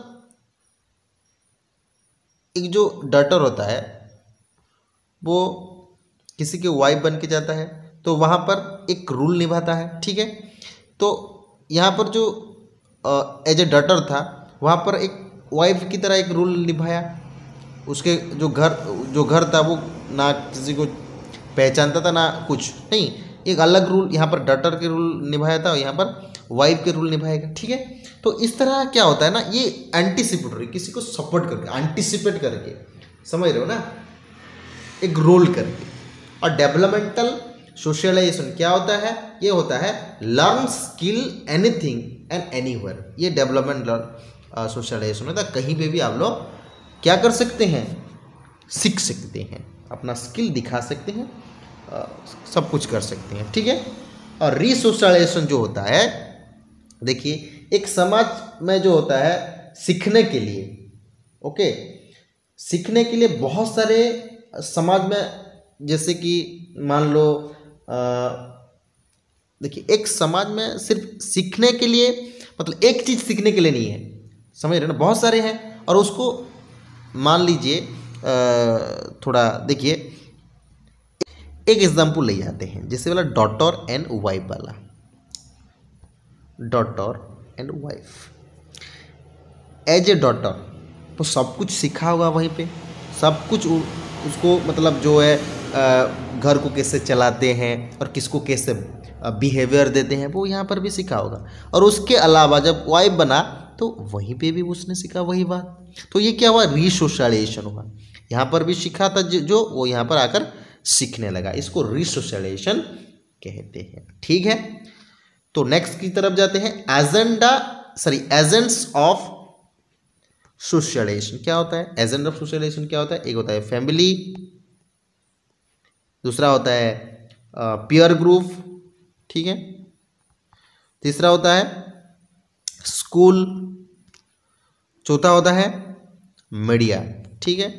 एक जो डॉटर होता है वो किसी के वाइफ बन के जाता है, तो वहाँ पर एक रूल निभाता है, ठीक है। तो यहाँ पर जो एज ए डॉटर था वहाँ पर एक वाइफ की तरह एक रूल निभाया। उसके जो घर जो घर था वो ना किसी को पहचानता था ना कुछ नहीं, एक अलग रूल यहाँ पर डॉटर के रूल निभाया था और यहाँ पर वाइफ के रूल निभाएगा, ठीक है। तो इस तरह क्या होता है ना, ये एंटीसिपेटरी, किसी को सपोर्ट करके, एंटीसिपेट करके, समझ रहे हो ना, एक रोल करके। और डेवलपमेंटल सोशलाइजेशन क्या होता है, ये होता है learn skill anything and anywhere. ये डेवलपमेंट सोशलाइजेशन होता है, कहीं पे भी आप लोग क्या कर सकते हैं, सीख सकते हैं, अपना स्किल दिखा सकते हैं, आ, सब कुछ कर सकते हैं, ठीक है। और रीसोशलाइजेशन जो होता है, देखिए एक समाज में जो होता है सीखने के लिए, ओके, सीखने के लिए बहुत सारे समाज में, जैसे कि मान लो देखिए एक समाज में सिर्फ सीखने के लिए, मतलब एक चीज़ सीखने के लिए नहीं है, समझ रहे ना, बहुत सारे हैं। और उसको मान लीजिए थोड़ा देखिए, एक एग्जाम्पल ले जाते हैं, जैसे वाला डॉटर एंड वाइफ वाला, daughter and wife. As a daughter तो सब कुछ सीखा होगा वहीं पे, सब कुछ उसको मतलब जो है घर को कैसे चलाते हैं और किसको कैसे बिहेवियर देते हैं वो यहाँ पर भी सीखा होगा। और उसके अलावा जब वाइफ बना तो वहीं पे भी उसने सीखा वही बात। तो ये क्या हुआ, रीसोशलाइजेशन हुआ, यहाँ पर भी सीखा था जो वो यहाँ पर आकर सीखने लगा, इसको रीसोशलाइजेशन कहते हैं, ठीक है। तो नेक्स्ट की तरफ जाते हैं, agenda sorry agents of socialization. क्या होता है एजेंट ऑफ सोशलाइजेशन, क्या होता है, एक होता है फैमिली, दूसरा होता है पीयर ग्रुप, ठीक है, तीसरा होता है स्कूल, चौथा होता है मीडिया, ठीक है।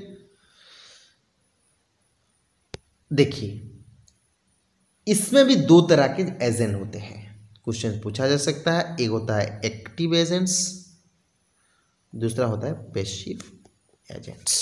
देखिए इसमें भी दो तरह के एजेंट होते हैं, क्वेश्चन पूछा जा सकता है, एक होता है एक्टिव एजेंट्स, दूसरा होता है पैसिव एजेंट्स।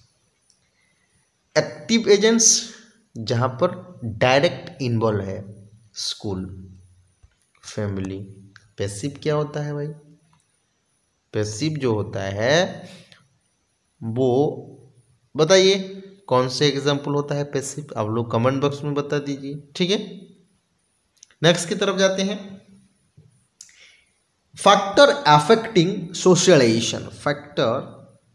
एक्टिव एजेंट्स जहां पर डायरेक्ट इन्वॉल्व है स्कूल, फैमिली। पैसिव क्या होता है भाई, पैसिव जो होता है वो बताइए कौन से एग्जाम्पल होता है पैसिव, आप लोग कमेंट बॉक्स में बता दीजिए, ठीक है। नेक्स्ट की तरफ जाते हैं, factor affecting socialization, factor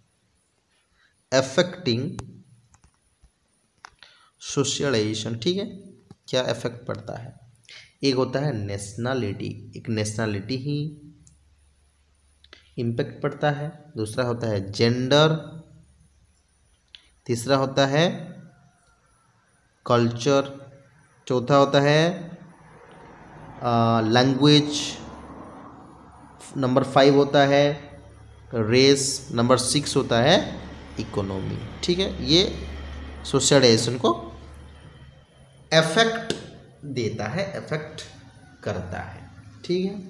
affecting socialization, ठीक है, क्या इफेक्ट पड़ता है। एक होता है नेशनलिटी, एक नेशनलिटी ही इम्पैक्ट पड़ता है, दूसरा होता है जेंडर, तीसरा होता है कल्चर, चौथा होता है लैंग्वेज, नंबर फाइव होता है रेस, नंबर सिक्स होता है इकोनॉमी, ठीक है। ये सोशलाइजेशन को इफेक्ट देता है, इफेक्ट करता है, ठीक है।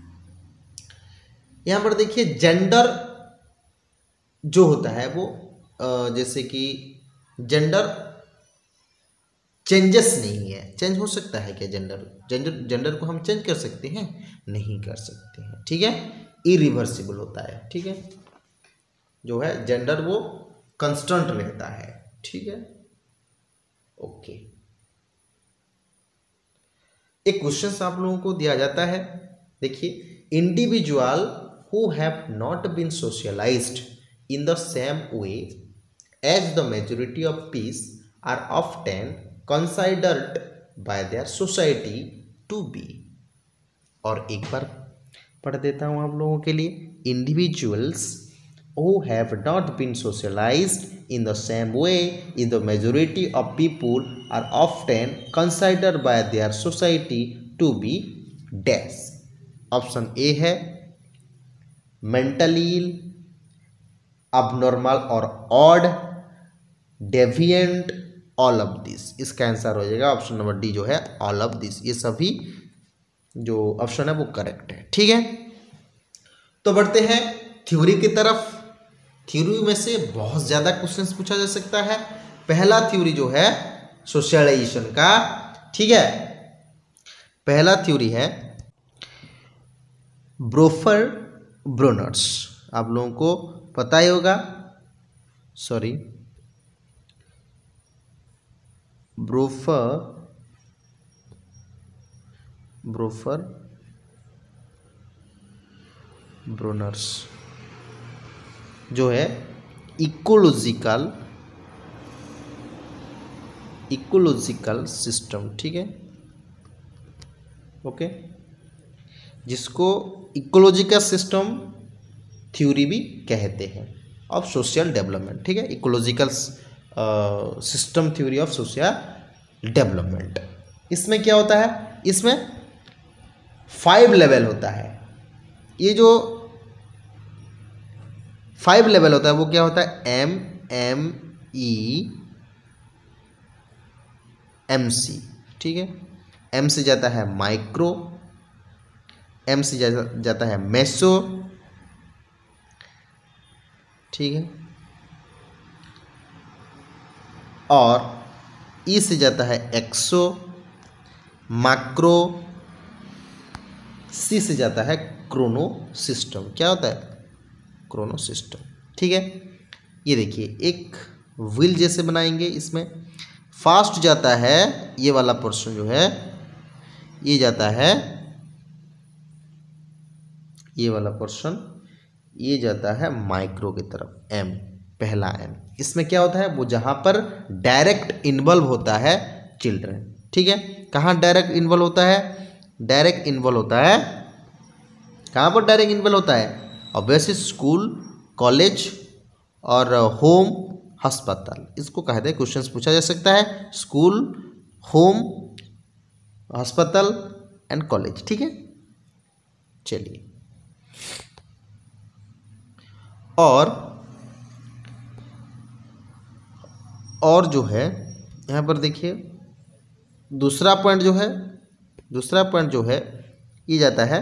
यहाँ पर देखिए जेंडर जो होता है वो जैसे कि जेंडर चेंजेस नहीं है, चेंज हो सकता है क्या जेंडर, जेंडर जेंडर को हम चेंज कर सकते हैं, नहीं कर सकते हैं, ठीक है, इरिवर्सिबल होता है, ठीक है। जो है जेंडर वो कांस्टेंट रहता है, ठीक है, ओके। एक क्वेश्चन आप लोगों को दिया जाता है, देखिए individual who have not been socialized in the same way as the majority of peers are often considered by their society to be. और एक बार पढ़ देता हूं आप लोगों के लिए, individuals who have not been socialized in the same way in the majority of people are often considered by their society to be dash। Option A है मेंटली इल, abnormal और odd, deviant, all of this, इसका answer हो जाएगा option number D जो है all of this. ये सभी जो ऑप्शन है वो करेक्ट है। ठीक है, तो बढ़ते हैं थ्योरी की तरफ। थ्योरी में से बहुत ज़्यादा क्वेश्चंस पूछा जा सकता है। पहला थ्योरी जो है सोशलाइजेशन का, ठीक है, पहला थ्योरी है ब्रोफर ब्रोनर्स। आप लोगों को पता ही होगा, सॉरी ब्रोफर ब्रोफर ब्रोनर्स जो है इकोलॉजिकल इकोलॉजिकल सिस्टम, ठीक है, ओके, जिसको इकोलॉजिकल सिस्टम थ्योरी भी कहते हैं ऑफ सोशल डेवलपमेंट। ठीक है, ecological system theory of social development. इसमें क्या होता है, इसमें फाइव लेवल होता है। ये जो फाइव लेवल होता है वो क्या होता है, M M E M C. ठीक है, एम से जाता है माइक्रो, एम से जा, जाता है मेसो, ठीक है, और ई से जाता है एक्सो, मैक्रो, सी से जाता है क्रोनो सिस्टम। क्या होता है, क्रोनो सिस्टम। ठीक है, ये देखिए एक व्हील जैसे बनाएंगे, इसमें फास्ट जाता है ये वाला पोर्शन जो है, ये जाता है ये वाला पोर्शन, ये जाता है माइक्रो की तरफ, एम, पहला एम। इसमें क्या होता है, वो जहाँ पर डायरेक्ट इन्वॉल्व होता है चिल्ड्रन। ठीक है, कहाँ डायरेक्ट इन्वॉल्व होता है, डायरेक्ट इन्वॉल्व होता है, कहाँ पर डायरेक्ट इन्वॉल्व होता है, ऑब्वियसली स्कूल, कॉलेज और होम, अस्पताल। इसको कहते हैं, क्वेश्चंस पूछा जा सकता है, स्कूल, होम, अस्पताल एंड कॉलेज। ठीक है, चलिए, और और जो है यहाँ पर देखिए दूसरा पॉइंट जो है, दूसरा पॉइंट जो है ये जाता है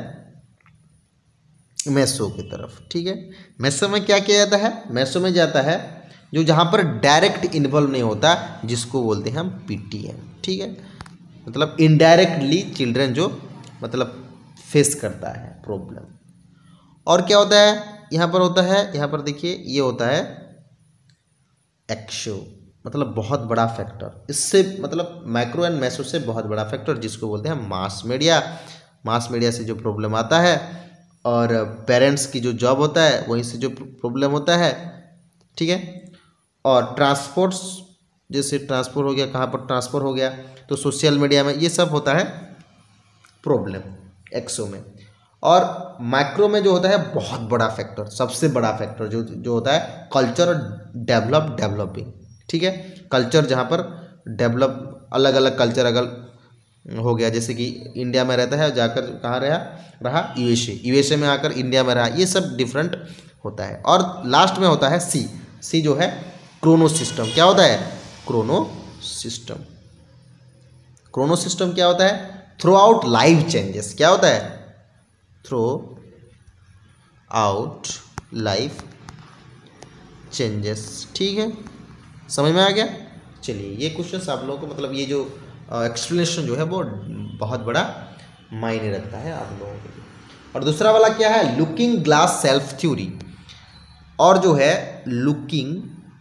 मेसो की तरफ। ठीक है, मेसो में क्या किया जाता है, मेसो में जाता है जो जहाँ पर डायरेक्ट इन्वॉल्व नहीं होता, जिसको बोलते हैं हम पीटीएम। ठीक है, मतलब इनडायरेक्टली चिल्ड्रन जो मतलब फेस करता है प्रॉब्लम। और क्या होता है यहाँ पर, होता है यहाँ पर देखिए ये होता है एक्सो, मतलब बहुत बड़ा फैक्टर, इससे मतलब माइक्रो एंड मेसो से बहुत बड़ा फैक्टर, जिसको बोलते हैं मास मीडिया। मास मीडिया से जो प्रॉब्लम आता है, और पेरेंट्स की जो जॉब होता है वहीं से जो प्रॉब्लम होता है। ठीक है, और ट्रांसपोर्ट्स, जैसे ट्रांसपोर्ट हो गया, कहाँ पर ट्रांसफर हो गया, तो सोशल मीडिया में ये सब होता है प्रॉब्लम एक्सो में। और माइक्रो में जो होता है बहुत बड़ा फैक्टर, सबसे बड़ा फैक्टर जो जो होता है कल्चर डेवलप डेवलपिंग। ठीक है, कल्चर जहाँ पर डेवलप, अलग अलग कल्चर अगर हो गया, जैसे कि इंडिया में रहता है जाकर कहाँ रहा रहा यूएसए, यूएसए में आकर इंडिया में रहा, ये सब डिफरेंट होता है। और लास्ट में होता है सी, सी जो है क्रोनो सिस्टम। क्या होता है, क्रोनो सिस्टम। क्रोनो सिस्टम क्या होता है, थ्रू आउट लाइफ चेंजेस। क्या होता है, थ्रू आउट लाइफ चेंजेस। ठीक है, समझ में आ गया। चलिए, ये क्वेश्चन आप लोगों को मतलब ये जो एक्सप्लेनेशन जो है वो बहुत बड़ा मायने रखता है आप लोगों के लिए। और दूसरा वाला क्या है, लुकिंग ग्लास सेल्फ थ्योरी। और जो है लुकिंग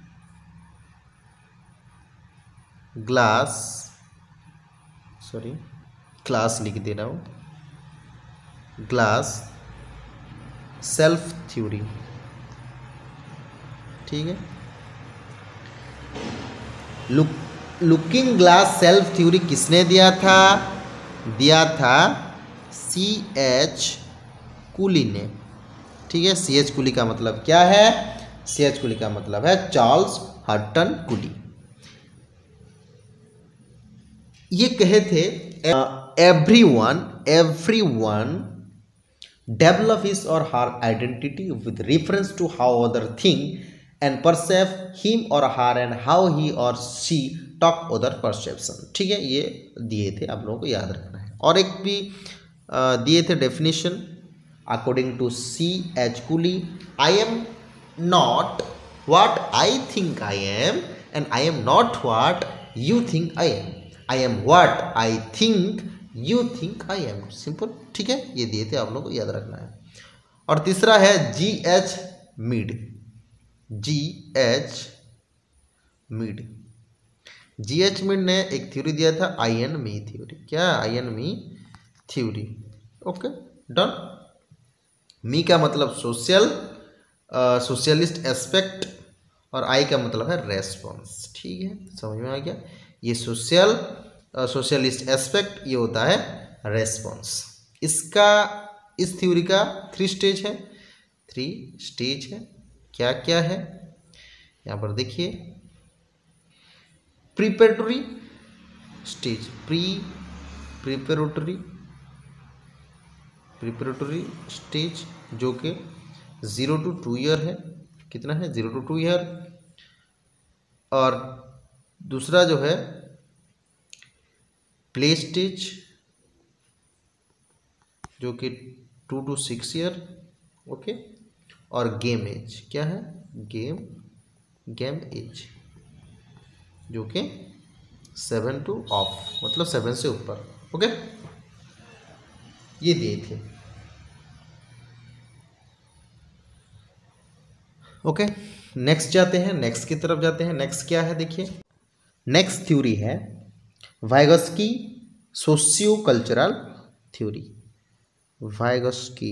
ग्लास, सॉरी क्लास लिख दे रहा हूँ, ग्लास सेल्फ थ्योरी। ठीक है, look looking glass self theory किसने दिया था, दिया था सी एच कूली ने। ठीक है, सी एच कूली का मतलब क्या है, सी एच कूली का मतलब है चार्ल्स हटन कूली। ये कहे थे every one every one develop his or her identity with reference to how other think and perceive him or her and how he or she talk other perception. ठीक है, ये दिए थे, आप लोगों को याद रखना है। और एक भी दिए थे definition according to C H Cooley, I am not what I think I am and I am not what you think I am, I am what I think you think I am. Simple. ठीक है, ये दिए थे, आप लोगों को याद रखना है। और तीसरा है G H Mead, G H Mead. G H Mead ने एक थ्योरी दिया था, आई एन मी थ्योरी। क्या? I and me theory. Okay, done. Me का मतलब सोशल, सोशलिस्ट एस्पेक्ट, और आई का मतलब है रेस्पॉन्स। ठीक है, समझ में आ गया। ये सोशल सोशलिस्ट एस्पेक्ट, ये होता है रेस्पॉन्स। इसका इस थ्योरी का थ्री स्टेज है, थ्री स्टेज है। क्या क्या है यहाँ पर देखिए। Preparatory stage, pre preparatory preparatory stage जो कि जीरो टू टू ईयर है। कितना है? Zero to two year. और दूसरा जो है प्ले स्टेज जो कि two to six year. Okay. और गेम एज, क्या है? गेम गेम एज जो कि सेवन टू ऑफ, मतलब सेवन से ऊपर। ओके, ये दिए थे। ओके, नेक्स्ट जाते हैं, नेक्स्ट की तरफ जाते हैं। नेक्स्ट क्या है देखिए। नेक्स्ट थ्योरी है Vygotsky socio cultural theory. Vygotsky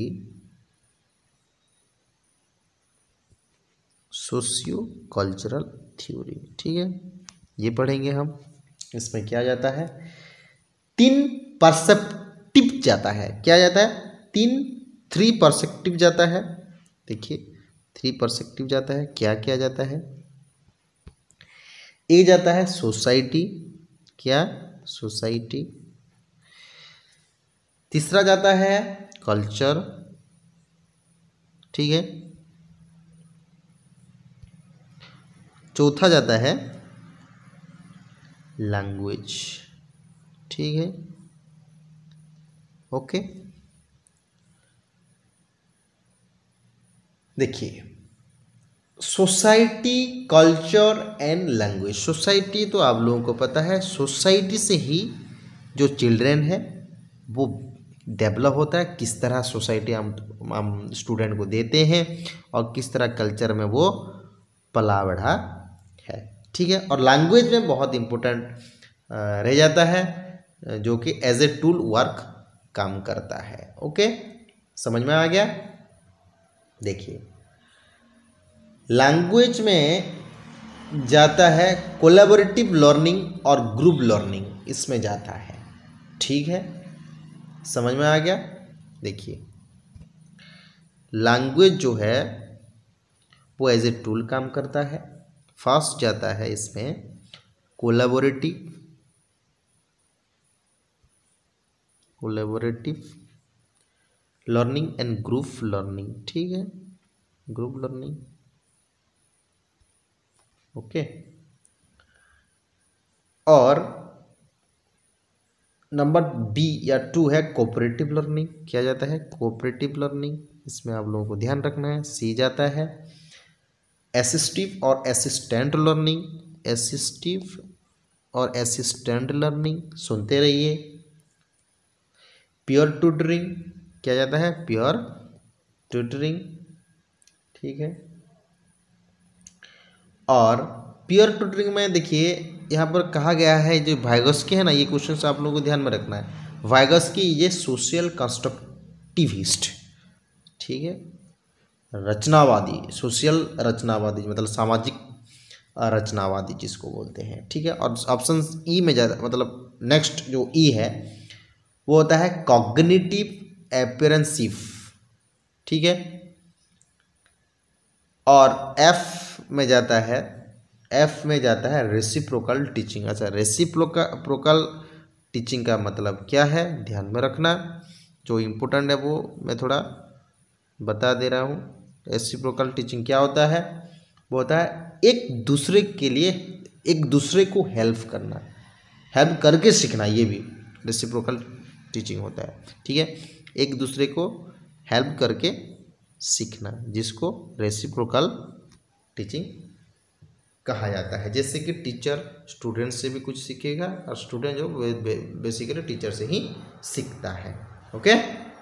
socio cultural theory. ठीक है, ये पढ़ेंगे हम। इसमें क्या जाता है? तीन परसेप्टिव जाता है। क्या जाता है? तीन, थ्री परसेप्टिव जाता है। देखिए, थ्री परसेप्टिव जाता है। क्या क्या जाता है? ए जाता है सोसाइटी। क्या? सोसाइटी। तीसरा जाता है कल्चर। ठीक है। चौथा जाता है लैंग्वेज। ठीक है, ओके। देखिए, society, culture and language. Society तो आप लोगों को पता है, सोसाइटी से ही जो चिल्ड्रेन है वो डेवलप होता है। किस तरह सोसाइटी हम हम स्टूडेंट को देते हैं और किस तरह कल्चर में वो पला बढ़ा है। ठीक है। और लैंग्वेज में बहुत इम्पोर्टेंट रह जाता है, जो कि एज ए टूल वर्क काम करता है। ओके, समझ में आ गया। देखिए, लैंग्वेज में जाता है कोलैबोरेटिव लर्निंग और ग्रुप लर्निंग, इसमें जाता है। ठीक है, समझ में आ गया। देखिए, लैंग्वेज जो है वो एज ए टूल काम करता है। फर्स्ट जाता है इसमें collaborative collaborative learning and group learning. ठीक है, ग्रुप लर्निंग। ओके। और नंबर बी या टू है कोऑपरेटिव लर्निंग। क्या जाता है? Cooperative learning. इसमें आप लोगों को ध्यान रखना है। सी जाता है असिस्टिव और असिस्टेंट लर्निंग। असिस्टिव और असिस्टेंट लर्निंग, सुनते रहिए। Peer tutoring. क्या जाता है? Peer tutoring. ठीक है। और पीयर ट्यूटरिंग में देखिए, यहाँ पर कहा गया है, जो वाइगोस्की है ना, ये क्वेश्चन आप लोगों को ध्यान में रखना है। वाइगोस्की ये सोशल कंस्ट्रक्टिविस्ट। ठीक है, रचनावादी, सोशल रचनावादी, मतलब सामाजिक रचनावादी जिसको बोलते हैं। ठीक है। और ऑप्शन ई में ज़्यादा, मतलब नेक्स्ट जो ई है वो होता है कॉग्निटिव एपरेंसिव। ठीक है। और एफ में जाता है, एफ में जाता है रेसिप्रोकल टीचिंग। अच्छा, रेसिप्रोकल टीचिंग का मतलब क्या है, ध्यान में रखना। जो इम्पोर्टेंट है वो मैं थोड़ा बता दे रहा हूँ। रेसिप्रोकल टीचिंग क्या होता है? वो होता है एक दूसरे के लिए एक दूसरे को हेल्प करना, हेल्प करके सीखना, ये भी रेसिप्रोकल टीचिंग होता है। ठीक है, एक दूसरे को हेल्प करके सीखना, जिसको रेसिप्रोकल टीचिंग कहा जाता है। जैसे कि टीचर स्टूडेंट से भी कुछ सीखेगा और स्टूडेंट जो बेसिकली टीचर से ही सीखता है। ओके,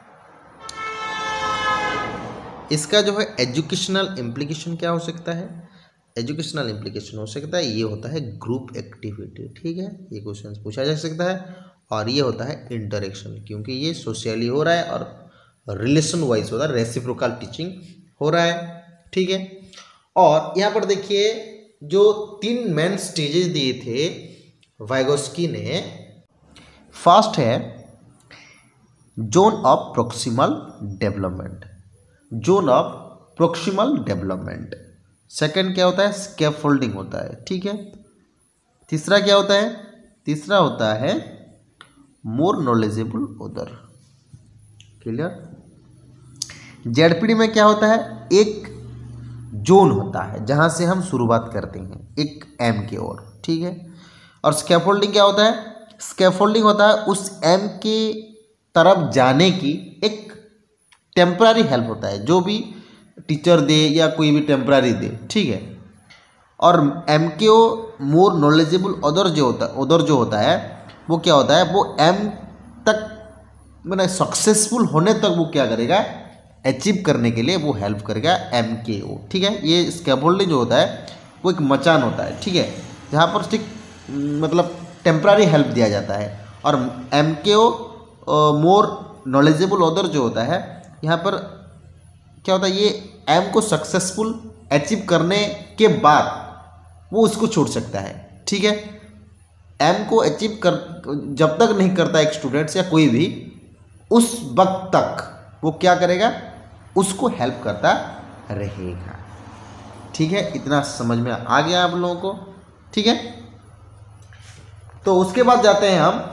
इसका जो है एजुकेशनल इम्प्लीकेशन क्या हो सकता है? एजुकेशनल इम्प्लीकेशन हो सकता है, ये होता है ग्रुप एक्टिविटी। ठीक है, ये क्वेश्चन पूछा जा सकता है। और ये होता है इंटरेक्शन, क्योंकि ये सोशली हो रहा है और रिलेशन वाइज होता है, रेसिप्रोकल टीचिंग हो रहा है। ठीक है, और यहाँ पर देखिए जो तीन मेन स्टेजेस दिए थे वाइगोस्की ने, फर्स्ट है zone of proximal development, zone of proximal development. Second क्या होता है? स्कैफोल्डिंग होता है। ठीक है, तीसरा क्या होता है? तीसरा होता है more knowledgeable other. Clear? ZPD में क्या होता है? एक जोन होता है जहां से हम शुरुआत करते हैं एक एम की ओर। ठीक है, और स्कैफोल्डिंग क्या होता है? स्कैफोल्डिंग होता है उस एम के तरफ जाने की एक टेम्पररी हेल्प होता है, जो भी टीचर दे या कोई भी टेम्पररी दे। ठीक है, और एम के ओ मोर नॉलेजेबल अदर जो होता है, उधर जो होता है वो क्या होता है? वो एम तक मैंने सक्सेसफुल होने तक वो क्या करेगा? अचीव करने के लिए वो हेल्प करेगा एम के ओ। ठीक है, ये स्कैफोल्डिंग जो होता है वो एक मचान होता है। ठीक है, जहाँ पर ठीक मतलब टेम्पररी हेल्प दिया जाता है। और एम के ओ मोर नॉलेजेबल अदर जो होता है, यहाँ पर क्या होता है? ये एम को सक्सेसफुल अचीव करने के बाद वो उसको छोड़ सकता है। ठीक है, एम को अचीव कर जब तक नहीं करता एक स्टूडेंट्स या कोई भी, उस वक्त तक वो क्या करेगा? उसको हेल्प करता रहेगा। ठीक है, इतना समझ में आ गया आप लोगों को? ठीक है, तो उसके बाद जाते हैं हम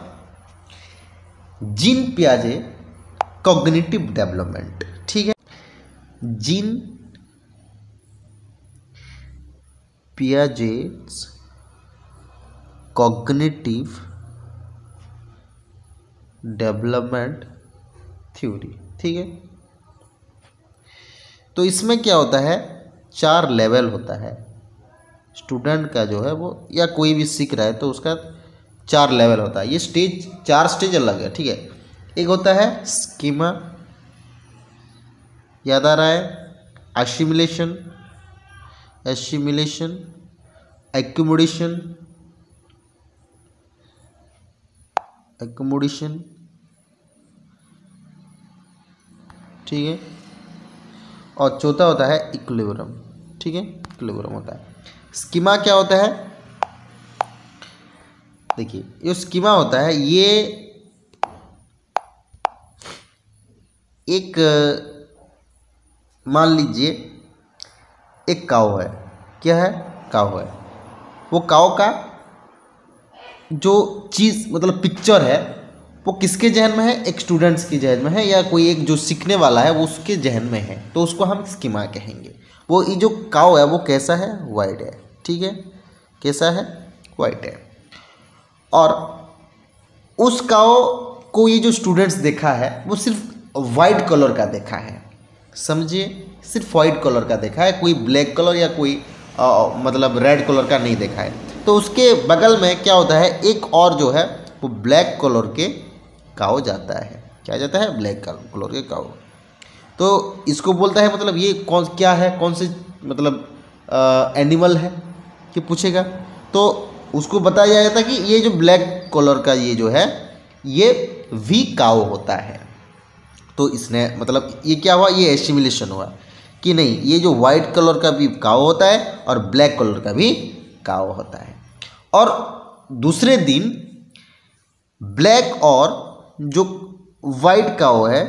जीन पियाजे कॉग्निटिव डेवलपमेंट। ठीक है, Jean Piaget's cognitive development theory. ठीक है, तो इसमें क्या होता है? चार लेवल होता है स्टूडेंट का जो है वो, या कोई भी सीख रहा है तो उसका चार लेवल होता है। ये स्टेज, चार स्टेज अलग है। ठीक है, एक होता है स्कीमा, याद आ रहा है? Assimilation, assimilation, accumulation, accumulation. ठीक है, और चौथा होता है इक्विलिब्रियम। ठीक है, इक्विलिब्रियम होता है। स्कीमा क्या होता है? देखिए, ये स्कीमा होता है, ये एक मान लीजिए एक काऊ है। क्या है? काऊ है। वो काऊ का जो चीज़ मतलब पिक्चर है वो किसके जहन में है? एक स्टूडेंट्स के जहन में है, या कोई एक जो सीखने वाला है वो उसके जहन में है, तो उसको हम स्कीमा कहेंगे। वो ये जो काऊ है वो कैसा है? वाइट है। ठीक है, कैसा है? वाइट है। और उस काऊ को ये जो स्टूडेंट्स देखा है वो सिर्फ वाइट कलर का देखा है। समझिए, सिर्फ वाइट कलर का देखा है, कोई ब्लैक कलर या कोई आ, मतलब रेड कलर का नहीं देखा है। तो उसके बगल में क्या होता है? एक और जो है वो ब्लैक कलर के काऊ जाता है। क्या जाता है? ब्लैक कलर के काऊ। तो इसको बोलता है मतलब ये कौन क्या है, कौन से मतलब एनिमल है कि पूछेगा, तो उसको बताया जाता है कि ये जो ब्लैक कलर का ये जो है ये वी काऊ होता है। तो इसने मतलब ये क्या हुआ? ये एसिमिलेशन हुआ कि नहीं, ये जो वाइट कलर का भी काऊ होता है और ब्लैक कलर का भी काऊ होता है। और दूसरे दिन ब्लैक और जो वाइट काऊ है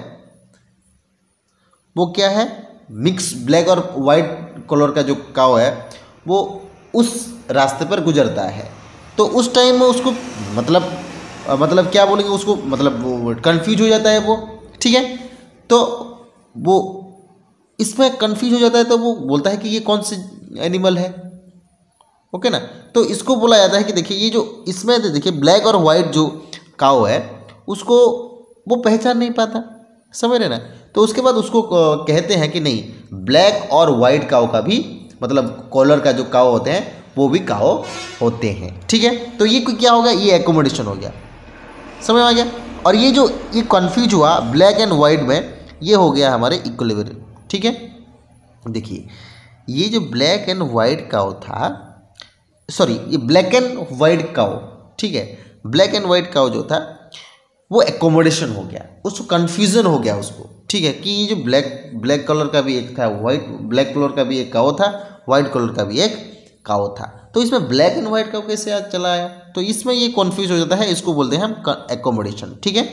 वो क्या है? मिक्स ब्लैक और वाइट कलर का जो काऊ है वो उस रास्ते पर गुजरता है। तो उस टाइम में उसको मतलब मतलब क्या बोलेंगे उसको, मतलब वो कन्फ्यूज हो जाता है वो। ठीक है, तो वो इसमें कन्फ्यूज हो जाता है, तो वो बोलता है कि ये कौन से एनिमल है। ओके ना। तो इसको बोला जाता है कि देखिए ये जो इसमें देखिए ब्लैक और वाइट जो काऊ है उसको वो पहचान नहीं पाता, समझ रहे ना। तो उसके बाद उसको कहते हैं कि नहीं ब्लैक और वाइट काऊ का भी मतलब कॉलर का जो काऊ होते हैं वो भी काऊ होते हैं, ठीक है। तो ये क्या हो गया, ये एकोमोडेशन हो गया, समझ में आ गया। और ये जो ये कन्फ्यूज हुआ ब्लैक एंड वाइट में, ये हो गया हमारे इक्विलिब्रियम, ठीक है। देखिए ये जो ब्लैक एंड वाइट काऊ था, सॉरी ये ब्लैक एंड वाइट काऊ, ठीक है, ब्लैक एंड वाइट काऊ जो था वो एकोमोडेशन हो गया, उसको कन्फ्यूजन हो गया उसको, ठीक है। कि ये जो ब्लैक ब्लैक कलर का भी एक था, वाइट ब्लैक कलर का भी एक काऊ था, वाइट कलर का भी एक काऊ था। तो इसमें ब्लैक एंड वाइट काऊ कैसे आज चला आया, तो इसमें ये कन्फ्यूज हो जाता है, इसको बोलते हैं हम एकोमोडेशन, ठीक है।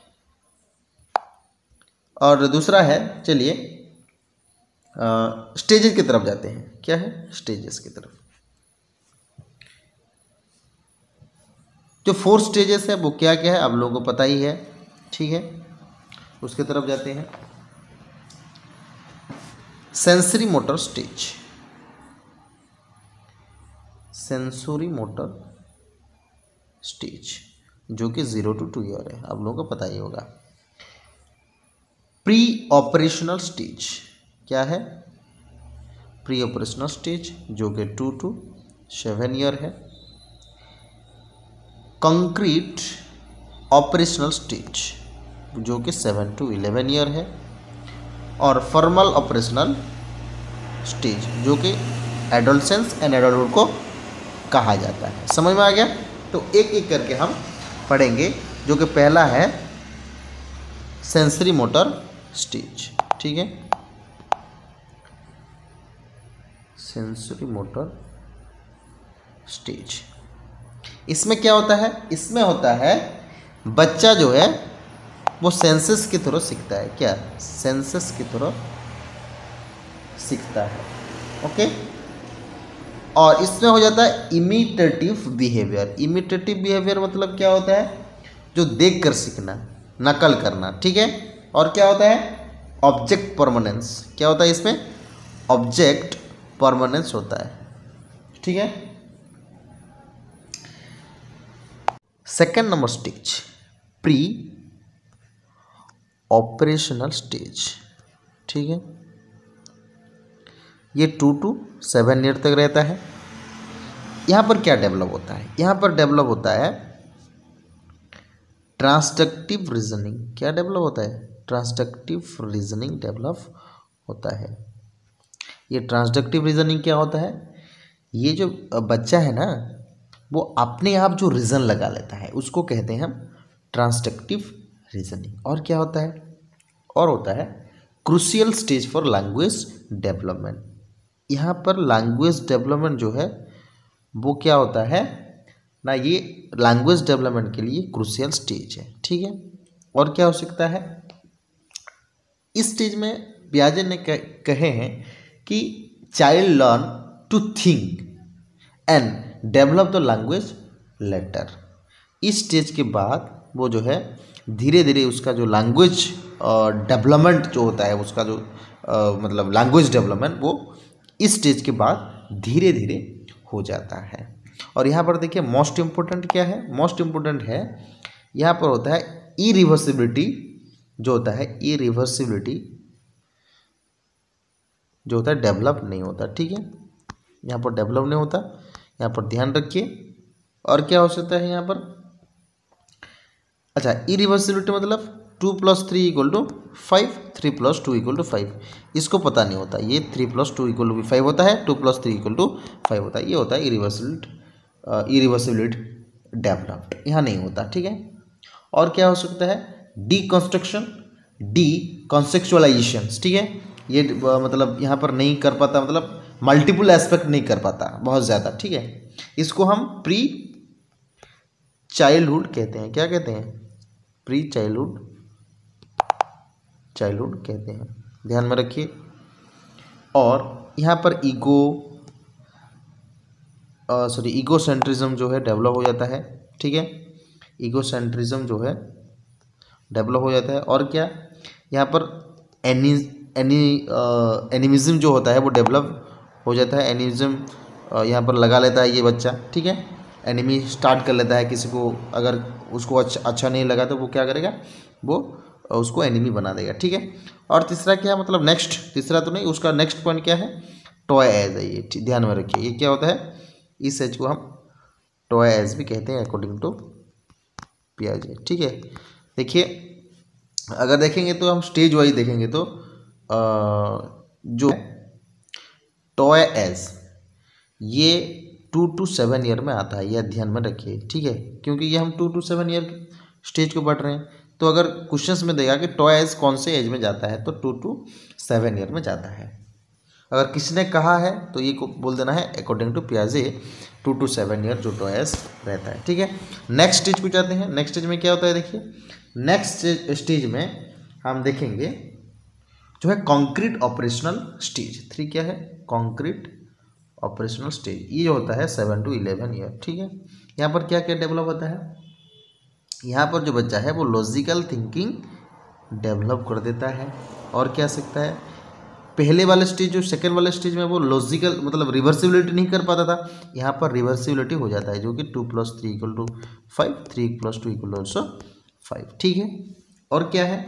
और दूसरा है, चलिए स्टेजेस की तरफ जाते हैं। क्या है, स्टेजेस की तरफ। जो फोर स्टेजेस है वो क्या क्या है आप लोगों को पता ही है, ठीक है। उसके तरफ जाते हैं। Sensory motor stage, sensory motor stage जो कि जीरो टू टू ईयर है, आप लोगों को पता ही होगा। प्री ऑपरेशनल स्टेज क्या है, प्री ऑपरेशनल स्टेज जो कि टू टू सेवन ईयर है। कंक्रीट ऑपरेशनल स्टेज जो कि सेवन टू इलेवन ईयर है। और फॉर्मल ऑपरेशनल स्टेज जो कि एडोलसेंस एंड एडल्टहुड को कहा जाता है। समझ में आ गया। तो एक एक करके हम पढ़ेंगे। जो कि पहला है सेंसरी मोटर स्टेज, ठीक है, सेंसरी मोटर स्टेज। इसमें क्या होता है, इसमें होता है बच्चा जो है वो सेंसस की तरह सीखता है। क्या, सेंसस की तरह सीखता है, ओके। और इसमें हो जाता है इमिटेटिव बिहेवियर। इमिटेटिव बिहेवियर मतलब क्या होता है, जो देख कर सीखना, नकल करना, ठीक है। और क्या होता है ऑब्जेक्ट परमानेंस। क्या होता है इसमें, ऑब्जेक्ट परमानेंस होता है, ठीक है। Second number stage pre operational stage, ठीक है। ये टू टू सेवन ईयर तक रहता है। यहाँ पर क्या डेवलप होता है, यहाँ पर डेवलप होता है ट्रांसडक्टिव रीजनिंग। क्या डेवलप होता है, ट्रांसडक्टिव रीजनिंग डेवलप होता है। ये ट्रांसडक्टिव रीजनिंग क्या होता है, ये जो बच्चा है ना वो अपने आप जो रीज़न लगा लेता है उसको कहते हैं हम ट्रांसडक्टिव रीजनिंग। और क्या होता है, और होता है crucial stage for language development. यहाँ पर लैंग्वेज डेवलपमेंट जो है वो क्या होता है ना, ये लैंग्वेज डेवलपमेंट के लिए क्रूशियल स्टेज है, ठीक है। और क्या हो सकता है, इस स्टेज में पियाजे ने कहे हैं कि child learn to think and develop the language later. इस स्टेज के बाद वो जो है धीरे धीरे उसका जो लैंग्वेज डेवलपमेंट जो होता है उसका जो आ, मतलब लैंग्वेज डेवलपमेंट वो इस स्टेज के बाद धीरे धीरे हो जाता है। और यहाँ पर देखिए मोस्ट इम्पोर्टेंट क्या है, मोस्ट इम्पोर्टेंट है यहाँ पर होता है इरिवर्सिबिलिटी। जो होता है इरिवर्सिबिलिटी जो होता है डेवलप नहीं होता, ठीक है। यहाँ पर डेवलप नहीं होता, यहाँ पर ध्यान रखिए। और क्या हो सकता है यहाँ पर, अच्छा इरिवर्सिबिलिटी मतलब two plus three equal to five, three plus two equal to five, इसको पता नहीं होता। ये three plus two equal to five होता है, two plus three equal to five होता है, ये होता है इरिवर्सिबिलिटी इरिवर्सिबिलिटी डेवलप्ड, यहाँ नहीं होता, ठीक है। और क्या हो सकता है डीकंस्ट्रक्शन, डी कॉन्सेक्चुअलाइजेशन, ठीक है। ये मतलब यहाँ पर नहीं कर पाता, मतलब मल्टीपल एस्पेक्ट नहीं कर पाता बहुत ज़्यादा, ठीक है। इसको हम प्री चाइल्डहुड कहते हैं। क्या कहते हैं, प्री चाइल्डहुड चाइल्डहुड कहते हैं, ध्यान में रखिए। और यहाँ पर ईगो सॉरी ईगो सेंट्रिज्म जो है डेवलप हो जाता है, ठीक है। ईगो सेंट्रिज्म जो है डेवलप हो जाता है। और क्या यहाँ पर एनी एनी एनिमिज्म जो होता है वो डेवलप हो जाता है। एनिमिज्म यहाँ पर लगा लेता है ये बच्चा, ठीक है, एनिमी स्टार्ट कर लेता है। किसी को अगर उसको अच्छा अच्छा नहीं लगा तो वो क्या करेगा, वो उसको एनिमी बना देगा, ठीक है। और तीसरा क्या है, मतलब नेक्स्ट, तीसरा तो नहीं, उसका नेक्स्ट पॉइंट क्या है, टॉय एज है ये, ध्यान में रखिए। ये क्या होता है, इस एज को हम टॉय एज भी कहते हैं अकॉर्डिंग टू पियाजे, ठीक है। देखिए अगर देखेंगे तो हम स्टेज वाइज देखेंगे तो आ, जो टॉय एज ये टू टू सेवन ईयर में आता है, यह ध्यान में रखिए, ठीक है, क्योंकि ये हम two to seven year stage को पढ़ रहे हैं। तो अगर क्वेश्चंस में देगा कि टॉय एज कौन से एज में जाता है, तो टू टू सेवन ईयर में जाता है। अगर किसी ने कहा है तो ये को बोल देना है अकॉर्डिंग टू पियाजे टू टू सेवन ईयर जो टॉय एज रहता है, ठीक है। नेक्स्ट स्टेज को जाते हैं। नेक्स्ट स्टेज में क्या होता है, देखिए नेक्स्ट स्टेज में हम देखेंगे जो है कॉन्क्रीट ऑपरेशनल स्टेज थ्री। क्या है, कॉन्क्रीट ऑपरेशनल स्टेज, ये होता है सेवन टू इलेवन ईयर, ठीक है। यहाँ पर क्या क्या डेवलप होता है, यहाँ पर जो बच्चा है वो लॉजिकल थिंकिंग डेवलप कर देता है। और क्या सकता है, पहले वाले स्टेज जो सेकेंड वाले स्टेज में वो लॉजिकल मतलब रिवर्सिबिलिटी नहीं कर पाता था, यहाँ पर रिवर्सिबिलिटी हो जाता है, जो कि two plus three equal to five, three plus two equal also five, ठीक है। और क्या है,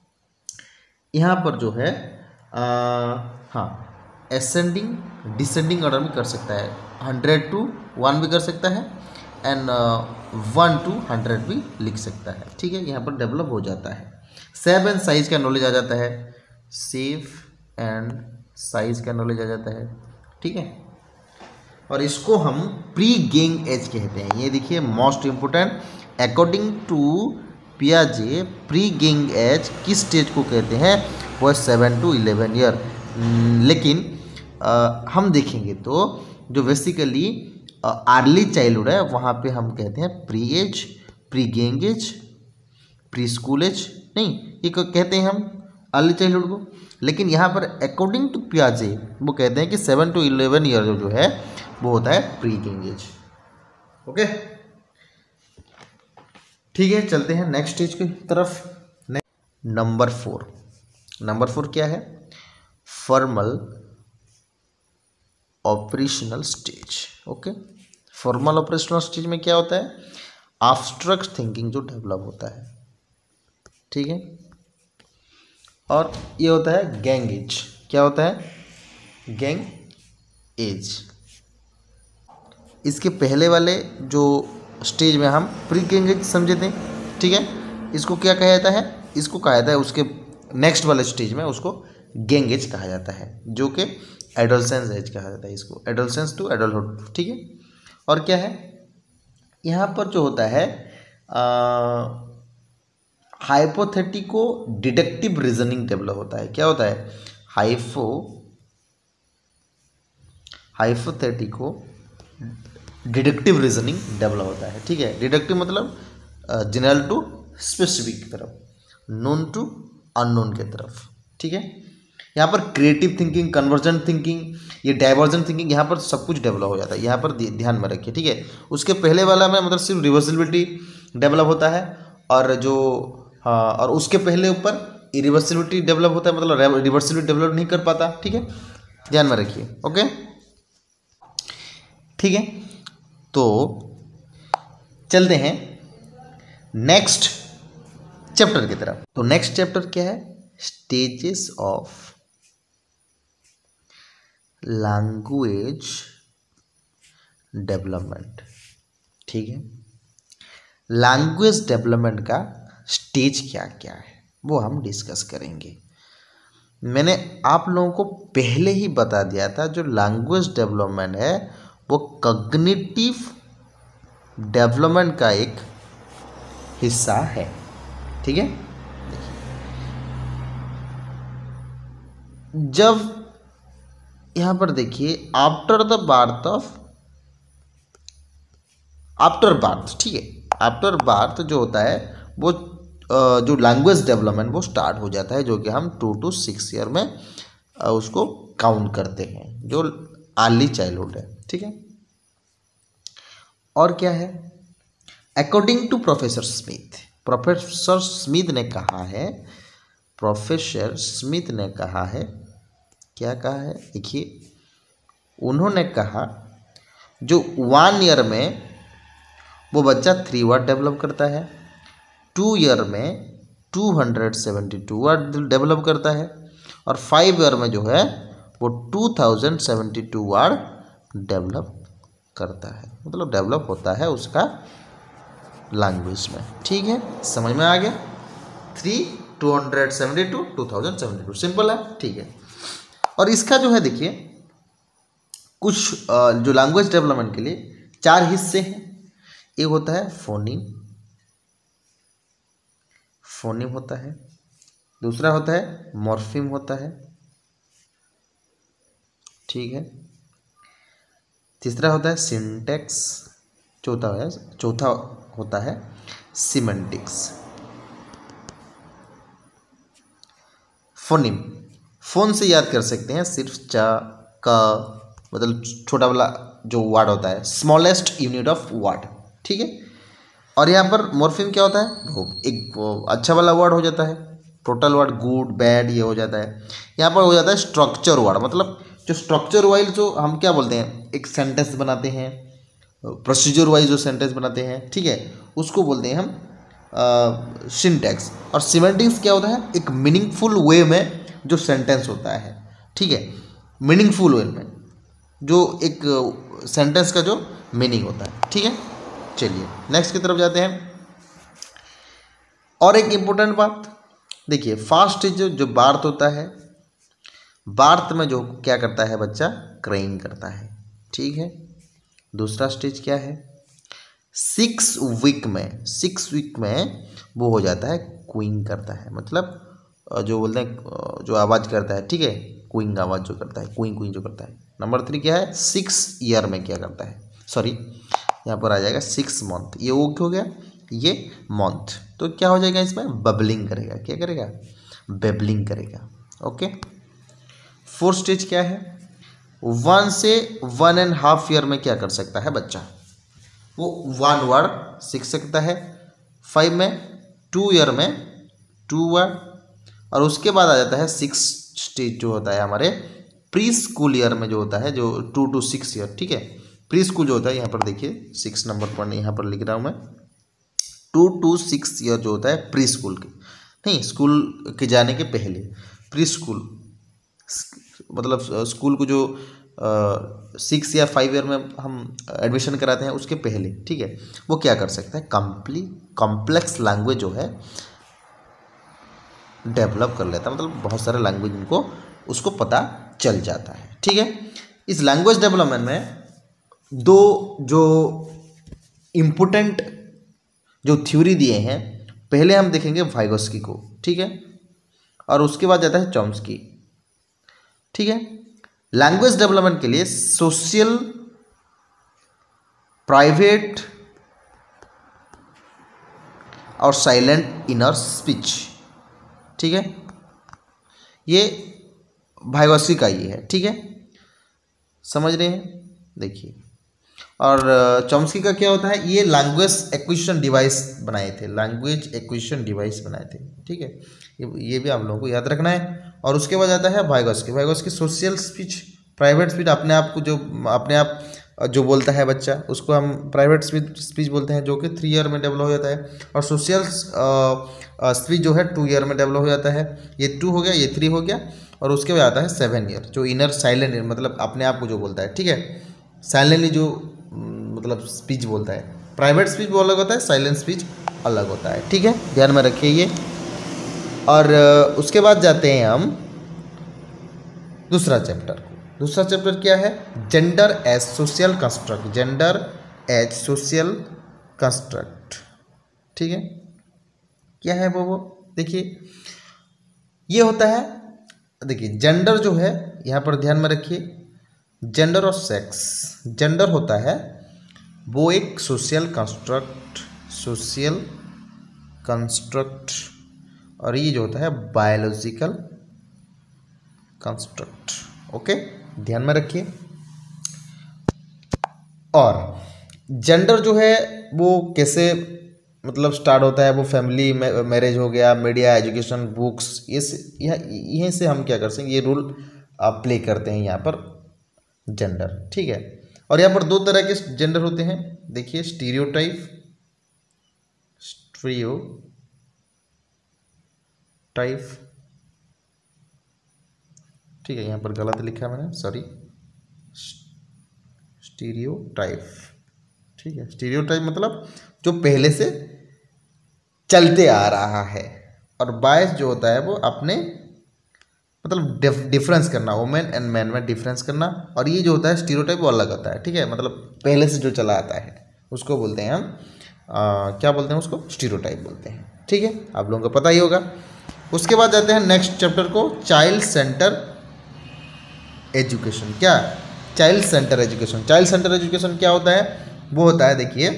यहाँ पर जो है आ, हाँ एसेंडिंग डिसेंडिंग ऑर्डर में कर सकता है, हंड्रेड टू वन भी कर सकता है एंड वन टू हंड्रेड भी लिख सकता है, ठीक है। यहाँ पर डेवलप हो जाता है। शेप एंड साइज का नॉलेज आ जाता है, शेप एंड साइज का नॉलेज आ जाता है, ठीक है। और इसको हम प्री गेइंग एज कहते हैं। ये देखिए मोस्ट इम्पोर्टेंट, अकॉर्डिंग टू पियाजे प्री गेइंग एज किस स्टेज को कहते हैं, वो है सेवन टू इलेवन ईयर। लेकिन आ, हम देखेंगे तो जो बेसिकली अर्ली चाइल्डहुड है वहाँ पे हम कहते हैं pre age, pre gang age, pre school age, नहीं ये कहते हैं हम अर्ली चाइल्डहुड को। लेकिन यहाँ पर अकॉर्डिंग टू पियाजे वो कहते हैं कि सेवन टू इलेवन ईयर जो है वो होता है प्री गेइंग एज, ओके, ठीक है। चलते हैं नेक्स्ट स्टेज की तरफ। नंबर फोर, नंबर फोर क्या है, formal operational stage, okay. Formal operational stage में क्या होता है, एब्स्ट्रैक्ट थिंकिंग जो डेवलप होता है, ठीक है। और ये होता है गैंग एज। क्या होता है, गैंग एज। इसके पहले वाले जो स्टेज में हम प्री गैंग एज समझे थे, ठीक है। इसको क्या कहा जाता है, इसको कहा जाता है उसके नेक्स्ट वाले स्टेज में उसको गैंग एज कहा जाता है, जो कि एडोलसेंस एज कहा जाता है, इसको एडोलसेंस टू एडल्टहुड, ठीक है। और क्या है, यहाँ पर जो होता है हाइपोथेटिको डिडक्टिव रीजनिंग डेवलप होता है। क्या होता है, hypo hypothetico deductive reasoning develop होता है, ठीक है। डिडक्टिव मतलब जनरल टू स्पेसिफिक की तरफ, नोन टू अननोन की तरफ, ठीक है। यहाँ पर क्रिएटिव थिंकिंग, कन्वर्जेंट थिंकिंग, ये डाइवर्जेंट थिंकिंग, यहाँ पर सब कुछ डेवलप हो जाता है, यहाँ पर ध्यान में रखिए, ठीक है। उसके पहले वाला में मतलब सिर्फ रिवर्सिबिलिटी डेवलप होता है, और जो हाँ और उसके पहले ऊपर इरिवर्सिबिलिटी डेवलप होता है, मतलब रिवर्सिबिलिटी डेवलप नहीं कर पाता, ठीक है, ध्यान में रखिए, ओके, ठीक है। तो चलते हैं नेक्स्ट चैप्टर की तरफ। तो नेक्स्ट चैप्टर क्या है, स्टेजेस ऑफ लैंग्वेज डेवलपमेंट, ठीक है। लैंग्वेज डेवलपमेंट का स्टेज क्या क्या है वो हम डिस्कस करेंगे। मैंने आप लोगों को पहले ही बता दिया था, जो लैंग्वेज डेवलपमेंट है वो कॉग्निटिव डेवलपमेंट का एक हिस्सा है, ठीक है। जब यहाँ पर देखिए after the birth of after birth, ठीक है, आफ्टर बर्थ जो होता है वो जो लैंग्वेज डेवलपमेंट वो स्टार्ट हो जाता है, जो कि हम टू टू सिक्स ईयर में उसको काउंट करते हैं, जो अर्ली चाइल्डहुड है, ठीक है। और क्या है, according to professor Smith, professor Smith ने कहा है प्रोफेसर स्मिथ ने कहा है क्या कहा है, देखिए उन्होंने कहा जो वन ईयर में वो बच्चा थ्री वर्ड डेवलप करता है, टू ईयर में two hundred seventy two word develop करता है, और फाइव ईयर में जो है वो two thousand seventy two word develop करता है, मतलब डेवलप होता है उसका लैंग्वेज में। ठीक है, समझ में आ गया। Three two hundred seventy two two thousand seventy two simple है। ठीक है, और इसका जो है देखिए कुछ जो लैंग्वेज डेवलपमेंट के लिए चार हिस्से हैं। एक होता है फोनीम, फोनीम होता है। दूसरा होता है मॉर्फीम होता है। ठीक है, तीसरा होता है सिंटैक्स, चौथा है चौथा होता है सिमेंटिक्स। फोनीम, फोन से याद कर सकते हैं, सिर्फ चा का मतलब छोटा वाला जो वर्ड होता है, स्मॉलेस्ट यूनिट ऑफ वर्ड। ठीक है, और यहाँ पर मॉर्फीम क्या होता है, वो एक वो अच्छा वाला वर्ड हो जाता है, टोटल वर्ड गुड बैड ये हो जाता है। यहाँ पर हो जाता है स्ट्रक्चर वर्ड, मतलब जो स्ट्रक्चर वाइज जो हम क्या बोलते हैं, एक सेंटेंस बनाते हैं, प्रोसीजर वाइज जो सेंटेंस बनाते हैं, ठीक है, उसको बोलते हैं हम सिंटैक्स। और सिमेंटिक्स क्या होता है, एक मीनिंगफुल वे में जो सेंटेंस होता है। ठीक है, मीनिंगफुल वे में जो एक सेंटेंस का जो मीनिंग होता है। ठीक है, चलिए नेक्स्ट की तरफ जाते हैं। और एक इम्पोर्टेंट बात देखिए, फर्स्ट स्टेज जो बार्थ होता है, बार्थ में जो क्या करता है बच्चा, क्राइंग करता है। ठीक है, दूसरा स्टेज क्या है, सिक्स वीक में, सिक्स वीक में वो हो जाता है क्विंग करता है, मतलब जो बोलते हैं जो आवाज़ करता है। ठीक है, क्विंग आवाज़ जो करता है, क्विंग क्विंग जो करता है। नंबर थ्री क्या है, सिक्स ईयर में क्या करता है, सॉरी यहाँ पर आ जाएगा सिक्स मंथ, ये वो हो गया, ये मंथ, तो क्या हो जाएगा इसमें, बबलिंग करेगा। क्या करेगा, बेबलिंग करेगा। ओके, फोर्थ स्टेज क्या है, वन से वन एंड हाफ ईयर में क्या कर सकता है बच्चा, वो वन वर्ड सीख सकता है। फाइव में, टू ईयर में टू वर्ड, और उसके बाद आ जाता है सिक्स स्टेज जो होता है हमारे प्री स्कूल ईयर में, जो होता है जो टू टू सिक्स ईयर। ठीक है, प्री स्कूल जो होता है, यहाँ पर देखिए सिक्स नंबर पर यहाँ पर लिख रहा हूँ मैं, टू टू सिक्स ईयर जो होता है प्री स्कूल के, नहीं स्कूल के जाने के पहले, प्री स्कूल मतलब स्कूल को जो सिक्स या फाइव ईयर में हम एडमिशन कराते हैं उसके पहले। ठीक है, वो क्या कर सकता है, कम्प्ली कॉम्प्लेक्स लैंग्वेज जो है डेवलप कर लेता है, मतलब बहुत सारे लैंग्वेज उनको उसको पता चल जाता है। ठीक है, इस लैंग्वेज डेवलपमेंट में दो जो इम्पोर्टेंट जो थ्योरी दिए हैं, पहले हम देखेंगे वाइगोस्की को। ठीक है, और उसके बाद जाता है चॉम्स्की। ठीक है, लैंग्वेज डेवलपमेंट के लिए सोशल, प्राइवेट और साइलेंट इनर स्पीच। ठीक है, ये वाइगोस्की का ही है। ठीक है, समझ रहे हैं, देखिए। और चॉम्स्की का क्या होता है, ये लैंग्वेज एक्विजिशन डिवाइस बनाए थे, लैंग्वेज एक्विजिशन डिवाइस बनाए थे। ठीक है, ये ये भी आप लोगों को याद रखना है। और उसके बाद आता है Vygotsky. Vygotsky social speech, private speech, अपने आप को जो अपने आप जो बोलता है बच्चा, उसको हम प्राइवेट स्पीच बोलते हैं, जो कि थ्री ईयर में डेवलप हो जाता है। और सोशल स्पीच जो है टू ईयर में डेवलप हो जाता है। ये टू हो गया, ये थ्री हो गया, और उसके बाद आता है सेवन ईयर, जो इनर साइलेंट, मतलब अपने आप को जो बोलता है। ठीक है, साइलेंटली जो मतलब स्पीच बोलता है, प्राइवेट स्पीच वो अलग होता है, साइलेंट स्पीच अलग होता है। ठीक है, ध्यान में रखिए ये। और उसके बाद जाते हैं हम दूसरा चैप्टर को। दूसरा चैप्टर क्या है, gender as social construct, gender as social construct. ठीक है, क्या है वो वो देखिए, ये होता है, देखिए जेंडर जो है, यहाँ पर ध्यान में रखिए, जेंडर और सेक्स। जेंडर होता है वो एक सोशल कंस्ट्रक्ट, सोशल कंस्ट्रक्ट, और ये जो होता है बायोलॉजिकल कंस्ट्रक्ट। ओके, ध्यान में रखिए। और जेंडर जो है वो कैसे मतलब स्टार्ट होता है, वो फैमिली मैरिज हो गया, मीडिया, एजुकेशन, बुक्स, ये यहीं से हम क्या कर सकते हैं, ये रोल आप प्ले करते हैं यहाँ पर जेंडर। ठीक है, और यहाँ पर दो तरह के जेंडर होते हैं, देखिए स्टीरियोटाइप, स्टीरियोटाइप, ठीक है, यहाँ पर गलत लिखा है मैंने, सॉरी, स्टीरियोटाइप, ठीक है। स्टीरियोटाइप मतलब जो पहले से चलते आ रहा है, और बायस जो होता है वो अपने मतलब डिफरेंस करना, वुमेन एंड मैन में डिफरेंस करना, और ये जो होता है स्टीरियोटाइप वो अलग होता है, ठीक है, मतलब पहले से जो चला आता है उसको बोलते हैं हम आ, क्या बोलते हैं उसको, स्टीरियोटाइप बोलते हैं, ठीक है, आप लोगों को पता ही होगा। उसके बाद जाते हैं नेक्स्ट चैप्टर को, चाइल्ड सेंटर एजुकेशन। क्या child centre education, child centre education क्या होता है, वो होता है, देखिए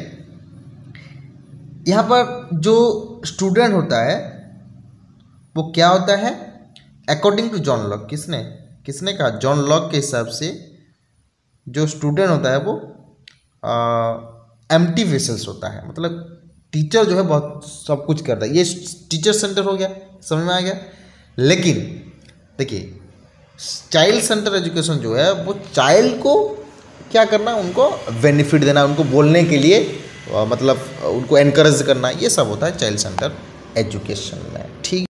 यहाँ पर जो स्टूडेंट होता है वो क्या होता है, अकॉर्डिंग टू जॉन लॉक, किसने किसने कहा, जॉन लॉक के हिसाब से जो स्टूडेंट होता है वो एम्प्टी वेसल्स होता है, मतलब टीचर जो है बहुत सब कुछ करता है, ये टीचर सेंटर हो गया, समझ में आ गया। लेकिन देखिए चाइल्ड सेंटर एजुकेशन जो है वो चाइल्ड को क्या करना, उनको बेनिफिट देना, उनको बोलने के लिए मतलब उनको एनकरेज करना, ये सब होता है चाइल्ड सेंटर एजुकेशन में, ठीक।